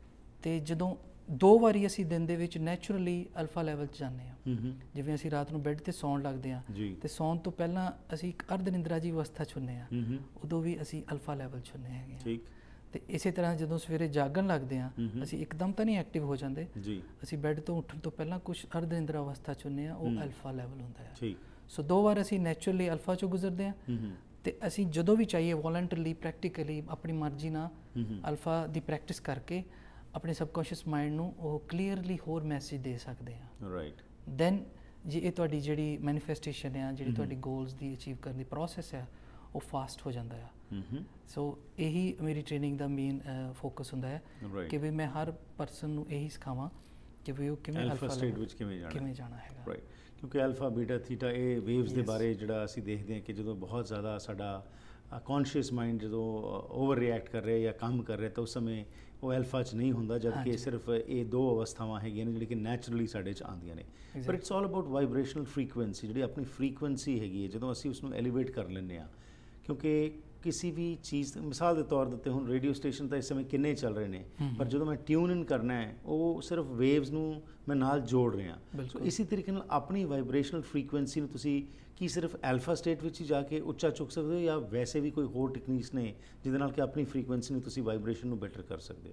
ਤੇ ਜਦੋਂ 2 ਵਾਰੀ ਅਸੀਂ ਦਿਨ ਦੇ ਵਿੱਚ ਨੈਚੁਰਲੀ ਅਲਫਾ ਲੈਵਲ 'ਚ ਜਾਂਦੇ ਹਾਂ, ਜਿਵੇਂ ਅਸੀਂ ਰਾਤ ਨੂੰ ਬੈੱਡ ਤੇ ਸੌਣ ਲੱਗਦੇ ਹਾਂ ਤੇ ਸੌਣ ਤੋਂ ਪਹਿਲਾਂ ਅਸੀਂ ਇੱਕ ਅਰਧ ਨਿੰਦਰਾ ਜੀ ਅਵਸਥਾ 'ਚ ਹੁੰਦੇ ਹਾਂ, ਉਦੋਂ ਵੀ ਅਸੀਂ ਅਲਫਾ ਲੈਵਲ 'ਚ ਹੁੰਦੇ ਹੈਗੇ ਠੀਕ। ਤੇ ਇਸੇ ਤਰ੍ਹਾਂ ਜਦੋਂ ਸਵੇਰੇ ਜਾਗਣ ਲੱਗਦੇ ਹਾਂ ਅਸੀਂ ਇੱਕਦਮ ਤਾਂ ਨਹੀਂ ਐਕਟਿਵ ਹੋ ਜਾਂਦੇ ਜੀ, ਅਸੀਂ ਬੈੱਡ ਤੋਂ ਉੱਠਣ ਤੋਂ ਪਹਿਲਾਂ ਕੁਝ ਅਰਧ ਨਿੰਦਰਾ ਅਵਸਥਾ 'ਚ ਹੁੰਦੇ ਹਾਂ, ਉਹ ਅਲਫਾ ਲੈਵਲ ਹੁੰਦਾ ਹੈ। ਠੀਕ। ਸੋ 2 ਵਾਰ ਅਸੀਂ ਨੈਚੁਰਲੀ ਅਲਫਾ 'ਚੋਂ ਗੁਜ਼ਰਦੇ ਹਾਂ ਤੇ ਅਸੀਂ ਜਦੋਂ ਵੀ ਚਾਹੀਏ ਵੋਲੰਟਰਲੀ ਪ੍ਰੈਕਟੀਕਲੀ ਆਪਣੀ ਮਰਜ਼ੀ ਨਾਲ ਅਲਫਾ ਦੀ ਪ੍ਰੈਕਟਿਸ ਕਰਕੇ ਆਪਣੇ ਸਬਕੌਨਸ਼ੀਅਸ ਮਾਈਂਡ ਨੂੰ ਉਹ ਕਲੀਅਰਲੀ ਹੋਰ ਮੈਸੇਜ ਦੇ ਸਕਦੇ ਹਾਂ। ਰਾਈਟ। ਦੈਨ ਜੇ ਇਹ ਤੁਹਾਡੀ ਜਿਹੜੀ ਮੈਨੀਫੈਸਟੇਸ਼ਨ ਹੈ, ਜਿਹੜੀ ਤੁਹਾਡੀ ਗੋਲਸ ਦੀ ਅਚੀਵ ਕਰਨ ਦੀ ਪ੍ਰੋਸੈਸ ਹੈ, ਉਹ ਫਾਸਟ ਹੋ ਜਾਂਦਾ ਆ। ਸੋ ਇਹੀ ਮੇਰੀ ਟ੍ਰੇਨਿੰਗ ਦਾ ਮੇਨ ਫੋਕਸ ਹੁੰਦਾ ਹੈ ਕਿ ਵੀ ਮੈਂ ਹਰ ਪਰਸਨ ਨੂੰ ਇਹੀ ਸਿਖਾਵਾਂ ਕਿ ਵੀ ਉਹ ਕਿਵੇਂ ਅਲਫਾ ਸਟੇਟ ਵਿੱਚ ਕਿਵੇਂ ਜਾਣਾ ਹੈਗਾ। ਰਾਈਟ। ਕਿਉਂਕਿ ਅਲਫਾ ਬੀਟਾ ਥੀਟਾ ਇਹ ਵੇਵਸ ਦੇ ਬਾਰੇ ਜਿਹੜਾ ਅਸੀਂ ਦੇਖਦੇ ਹਾਂ ਕਿ ਜਦੋਂ ਬਹੁਤ ਜ਼ਿਆਦਾ ਸਾਡਾ ਕੌਨਸ਼ੀਅਸ ਮਾਈਂਡ ਜਦੋਂ ਓਵਰ ਰਿਐਕਟ ਕਰ ਰਿਹਾ ਜਾਂ ਕੰਮ ਕਰ ਰਿਹਾ ਤਾਂ ਉਸ ਸਮੇਂ ਉਹ ਐਲਫਾ 'ਚ ਨਹੀਂ ਹੁੰਦਾ, ਜਦ ਕਿ ਸਿਰਫ ਇਹ 2 ਅਵਸਥਾਵਾਂ ਹੈਗੀਆਂ ਨੇ ਜਿਹੜੀ ਕਿ ਨੈਚੁਰਲੀ ਸਾਡੇ 'ਚ ਆਉਂਦੀਆਂ ਨੇ। ਪਰ it's all about vibrational frequency, ਜਿਹੜੀ ਆਪਣੀ ਫ੍ਰੀਕੁਐਂਸੀ ਹੈਗੀ ਹੈ ਜਦੋਂ ਅਸੀਂ ਉਸਨੂੰ ਐਲੀਵੇਟ ਕਰ ਲੈਂਦੇ ਹਾਂ। ਕਿਉਂਕਿ ਕਿਸੇ ਵੀ ਚੀਜ਼, ਮਿਸਾਲ ਦੇ ਤੌਰ ਦੇ ਉੱਤੇ ਹੁਣ ਰੇਡੀਓ ਸਟੇਸ਼ਨ ਤਾਂ ਇਸ ਸਮੇਂ ਕਿੰਨੇ ਚੱਲ ਰਹੇ ਨੇ, ਪਰ ਜਦੋਂ ਮੈਂ ਟਿਊਨ ਇਨ ਕਰਨਾ ਹੈ ਉਹ ਸਿਰਫ ਵੇਵਸ ਨੂੰ ਮੈਂ ਨਾਲ ਜੋੜ ਰਿਹਾ। ਸੋ ਇਸੇ ਤਰੀਕੇ ਨਾਲ ਆਪਣੀ ਵਾਈਬ੍ਰੇਸ਼ਨਲ ਫ੍ਰੀਕੁਐਂਸੀ ਨੂੰ ਤੁਸੀਂ ਕੀ ਸਿਰਫ ਐਲਫਾ ਸਟੇਟ ਵਿੱਚ ਹੀ ਜਾ ਕੇ ਉੱਚਾ ਚੁੱਕ ਸਕਦੇ ਹੋ ਜਾਂ ਵੈਸੇ ਵੀ ਕੋਈ ਹੋਰ ਟੈਕਨੀਕਸ ਨੇ ਜਿਹਦੇ ਨਾਲ ਕਿ ਆਪਣੀ ਫ੍ਰੀਕੁਐਂਸੀ ਨੂੰ ਤੁਸੀਂ ਵਾਈਬ੍ਰੇਸ਼ਨ ਨੂੰ ਬੈਟਰ ਕਰ ਸਕਦੇ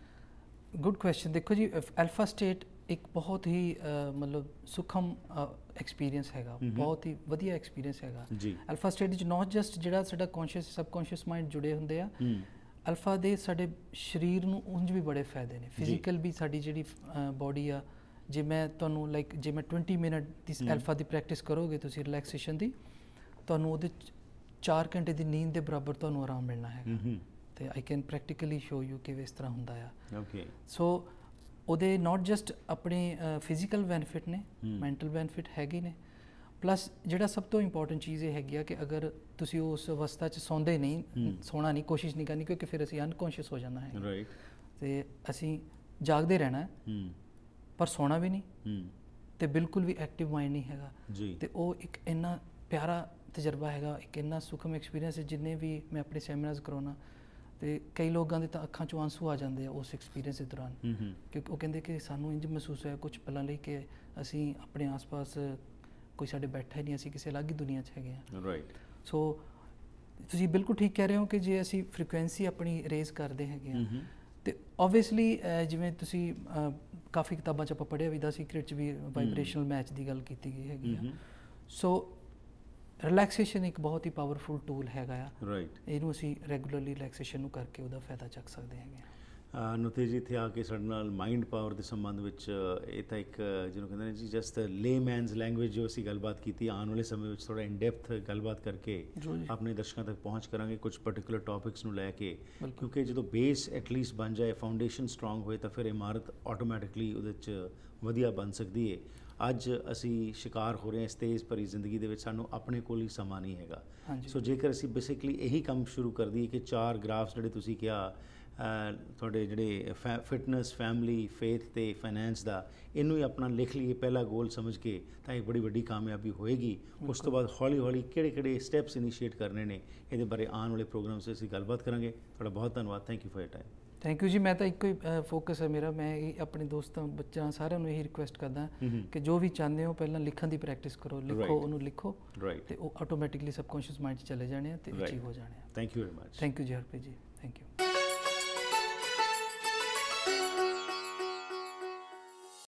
ਹੋ? Good question. ਦੇਖੋ ਜੀ, ਐਲਫਾ ਸਟੇਟ ਇੱਕ ਬਹੁਤ ਹੀ ਮਤਲਬ ਸੁਖਮ ਐਕਸਪੀਰੀਅੰਸ ਹੈਗਾ, ਬਹੁਤ ਹੀ ਵਧੀਆ ਐਕਸਪੀਰੀਅੰਸ ਹੈਗਾ ਜੀ। ਅਲਫਾ ਸਟੇਟ ਵਿੱਚ ਨੋਟ ਜਸਟ ਜਿਹੜਾ ਸਾਡਾ ਕੌਨਸ਼ੀਅਸ ਸਬਕੌਨਸ਼ੀਅਸ ਮਾਈਂਡ ਜੁੜੇ ਹੁੰਦੇ ਆ, ਅਲਫਾ ਦੇ ਸਾਡੇ ਸਰੀਰ ਨੂੰ ਉਂਝ ਵੀ ਬੜੇ ਫਾਇਦੇ ਨੇ। ਫਿਜ਼ੀਕਲ ਵੀ ਸਾਡੀ ਜਿਹੜੀ ਬੋਡੀ ਆ, ਜੇ ਮੈਂ ਤੁਹਾਨੂੰ ਜੇ ਮੈਂ 20 ਮਿੰਟ ਦੀ ਅਲਫਾ ਦੀ ਪ੍ਰੈਕਟਿਸ ਕਰੋਗੇ ਤੁਸੀਂ ਰਿਲੈਕਸੇਸ਼ਨ ਦੀ, ਤੁਹਾਨੂੰ ਉਹਦੇ 4 ਘੰਟੇ ਦੀ ਨੀਂਦ ਦੇ ਬਰਾਬਰ ਤੁਹਾਨੂੰ ਆਰਾਮ ਮਿਲਣਾ ਹੈਗਾ। ਤੇ I can practically show you ਕਿ ਇਸ ਤਰ੍ਹਾਂ ਹੁੰਦਾ ਆ। ਓਕੇ। ਸੋ ਉਹਦੇ ਨਾਟ ਜਸਟ ਆਪਣੇ ਫਿਜ਼ੀਕਲ ਬੈਨੀਫਿਟ ਨੇ, ਮੈਂਟਲ ਬੈਨੀਫਿਟ ਹੈਗੇ ਨੇ, ਪਲੱਸ ਜਿਹੜਾ ਸਭ ਤੋਂ ਇੰਪੋਰਟੈਂਟ ਚੀਜ਼ ਇਹ ਹੈਗੀ ਆ ਕਿ ਅਗਰ ਤੁਸੀਂ ਉਸ ਅਵਸਥਾ 'ਚ ਸੌਂਦੇ ਨਹੀਂ, ਸੌਣਾ ਨਹੀਂ, ਕੋਸ਼ਿਸ਼ ਨਹੀਂ ਕਰਨੀ, ਕਿਉਂਕਿ ਫਿਰ ਅਸੀਂ ਅਨਕੌਂਸ਼ੀਅਸ ਹੋ ਜਾਣਾ ਹੈ। ਰਾਈਟ। ਤੇ ਅਸੀਂ ਜਾਗਦੇ ਰਹਿਣਾ ਪਰ ਸੌਣਾ ਵੀ ਨਹੀਂ ਤੇ ਬਿਲਕੁਲ ਵੀ ਐਕਟਿਵ ਮਾਈਂਡ ਨਹੀਂ ਹੈਗਾ ਜੀ। ਤੇ ਉਹ ਇੱਕ ਇੰਨਾ ਪਿਆਰਾ ਤਜਰਬਾ ਹੈਗਾ, ਇੱਕ ਇੰਨਾ ਸੁਖਮ ਐਕਸਪੀਰੀਅੰਸ ਹੈ। ਜਿੰਨੇ ਵੀ ਮੈਂ ਆਪਣੇ ਸੈਮੀਨਾਰਸ ਕਰਾਉਣਾ ਤੇ ਕਈ ਲੋਕਾਂ ਦੇ ਤਾਂ ਅੱਖਾਂ 'ਚੋਂ ਆਂਸੂ ਆ ਜਾਂਦੇ ਆ ਉਸ ਐਕਸਪੀਰੀਅੰਸ ਦੇ ਦੌਰਾਨ, ਕਿਉਂਕਿ ਉਹ ਕਹਿੰਦੇ ਕਿ ਸਾਨੂੰ ਇੰਝ ਮਹਿਸੂਸ ਹੋਇਆ ਕੁਝ ਪਲਾਂ ਲਈ ਕਿ ਅਸੀਂ ਆਪਣੇ ਆਸ-ਪਾਸ ਕੋਈ ਸਾਡੇ ਬੈਠਾ ਹੀ ਨਹੀਂ, ਅਸੀਂ ਕਿਸੇ ਅਲੱਗ ਹੀ ਦੁਨੀਆ 'ਚ ਹੈਗੇ ਹਾਂ। ਰਾਈਟ। ਸੋ ਤੁਸੀਂ ਬਿਲਕੁਲ ਠੀਕ ਕਹਿ ਰਹੇ ਹੋ ਕਿ ਜੇ ਅਸੀਂ ਫ੍ਰੀਕੁਐਂਸੀ ਆਪਣੀ ਰੇਜ਼ ਕਰਦੇ ਹੈਗੇ ਹਾਂ ਤੇ ਓਬਵੀਅਸਲੀ ਜਿਵੇਂ ਤੁਸੀਂ ਕਾਫੀ ਕਿਤਾਬਾਂ 'ਚ ਆਪਾਂ ਪੜ੍ਹਿਆ ਵੀ ਦਾ ਸੀਕ੍ਰੇਟ 'ਚ ਵੀ ਵਾਈਬ੍ਰੇਸ਼ਨਲ ਮੈਚ ਦੀ ਗੱਲ ਕੀਤੀ ਗਈ ਹੈਗੀ ਆ। ਸੋ ਰਿਲੈਕਸੇਸ਼ਨ ਇੱਕ ਬਹੁਤ ਹੀ ਪਾਵਰਫੁਲ ਟੂਲ ਹੈਗਾ ਆ। ਰਾਈਟ। ਇਹਨੂੰ ਅਸੀਂ ਰੈਗੂਲਰਲੀ ਰਿਲੈਕਸੇਸ਼ਨ ਨੂੰ ਕਰਕੇ ਉਹਦਾ ਫਾਇਦਾ ਚੱਕ ਸਕਦੇ ਹੈਗੇ। ਨੁਤੇ ਜੀ ਇੱਥੇ ਆ ਕੇ ਸਾਡੇ ਨਾਲ ਮਾਈਂਡ ਪਾਵਰ ਦੇ ਸੰਬੰਧ ਵਿੱਚ ਇਹ ਤਾਂ ਇੱਕ ਜਿਹਨੂੰ ਕਹਿੰਦੇ ਨੇ ਜੀ ਜਸਟ ਲੇਮੈਨਸ ਲੈਂਗੁਏਜ ਜੋ ਅਸੀਂ ਗੱਲਬਾਤ ਕੀਤੀ, ਆਉਣ ਵਾਲੇ ਸਮੇਂ ਵਿੱਚ ਥੋੜ੍ਹਾ ਇਨ ਡੈਪਥ ਗੱਲਬਾਤ ਕਰਕੇ ਆਪਣੇ ਦਰਸ਼ਕਾਂ ਤੱਕ ਪਹੁੰਚ ਕਰਾਂਗੇ ਕੁਝ ਪਰਟੀਕੂਲਰ ਟੌਪਿਕਸ ਨੂੰ ਲੈ ਕੇ, ਕਿਉਂਕਿ ਜਦੋਂ ਬੇਸ ਐਟਲੀਸਟ ਬਣ ਜਾਏ, ਫਾਊਂਡੇਸ਼ਨ ਸਟਰੋਂਗ ਹੋਏ ਤਾਂ ਫਿਰ ਇਮਾਰਤ ਆਟੋਮੈਟਿਕਲੀ ਉਹਦੇ 'ਚ ਵਧੀਆ ਬਣ ਸਕਦੀ ਹੈ। ਅੱਜ ਅਸੀਂ ਸ਼ਿਕਾਰ ਹੋ ਰਹੇ ਹਾਂ ਇਸ ਤੇਜ਼ ਭਰੀ ਜ਼ਿੰਦਗੀ ਦੇ ਵਿੱਚ, ਸਾਨੂੰ ਆਪਣੇ ਕੋਲ ਹੀ ਸਮਾਂ ਨਹੀਂ ਹੈਗਾ। ਸੋ ਜੇਕਰ ਅਸੀਂ ਬੇਸਿਕਲੀ ਇਹੀ ਕੰਮ ਸ਼ੁਰੂ ਕਰ ਦਈਏ ਕਿ 4 ਗ੍ਰਾਫਸ ਜਿਹੜੇ ਤੁਸੀਂ ਕਿਹਾ ਤੁਹਾਡੇ ਜਿਹੜੇ ਫਿਟਨੈਸ, ਫੈਮਿਲੀ, ਫੇਥ ਤੇ ਫਾਈਨੈਂਸ ਦਾ, ਇਹਨੂੰ ਹੀ ਆਪਣਾ ਲਿਖ ਲਈਏ ਪਹਿਲਾ ਗੋਲ ਸਮਝ ਕੇ, ਤਾਂ ਇਹ ਬੜੀ ਵੱਡੀ ਕਾਮਯਾਬੀ ਹੋਏਗੀ। ਉਸ ਤੋਂ ਬਾਅਦ ਹੌਲੀ ਹੌਲੀ ਕਿਹੜੇ ਸਟੈਪਸ ਇਨੀਸ਼ੀਏਟ ਕਰਨੇ ਨੇ, ਇਹਦੇ ਬਾਰੇ ਆਉਣ ਵਾਲੇ ਪ੍ਰੋਗਰਾਮ 'ਚ ਅਸੀਂ ਗੱਲਬਾਤ ਕਰਾਂਗੇ। ਤੁਹਾਡਾ ਬਹੁਤ ਧੰਨਵਾਦ। Thank you for your time. Thank you ਜੀ। ਮੈਂ ਤਾਂ ਇੱਕੋ ਹੀ ਫੋਕਸ ਹੈ ਮੇਰਾ, ਮੈਂ ਇਹ ਆਪਣੇ ਦੋਸਤਾਂ, ਬੱਚਿਆਂ, ਸਾਰਿਆਂ ਨੂੰ ਇਹੀ ਰਿਕੁਐਸਟ ਕਰਦਾ ਕਿ ਜੋ ਵੀ ਚਾਹੁੰਦੇ ਹੋ ਪਹਿਲਾਂ ਲਿਖਣ ਦੀ ਪ੍ਰੈਕਟਿਸ ਕਰੋ, ਉਹਨੂੰ ਲਿਖੋ ਤੇ ਉਹ ਆਟੋਮੈਟਿਕਲੀ ਸਬਕੌਂਸ਼ੀਅਸ ਮਾਈਂਡ 'ਚ ਚਲੇ ਜਾਣੇ ਆ ਤੇ ਅਚੀਵ ਹੋ ਜਾਣੇ ਆ। Thank you very much. Thank you ਜੀ ਹਰਪ੍ਰੀਤ ਜੀ, ਥੈਂਕ ਯੂ।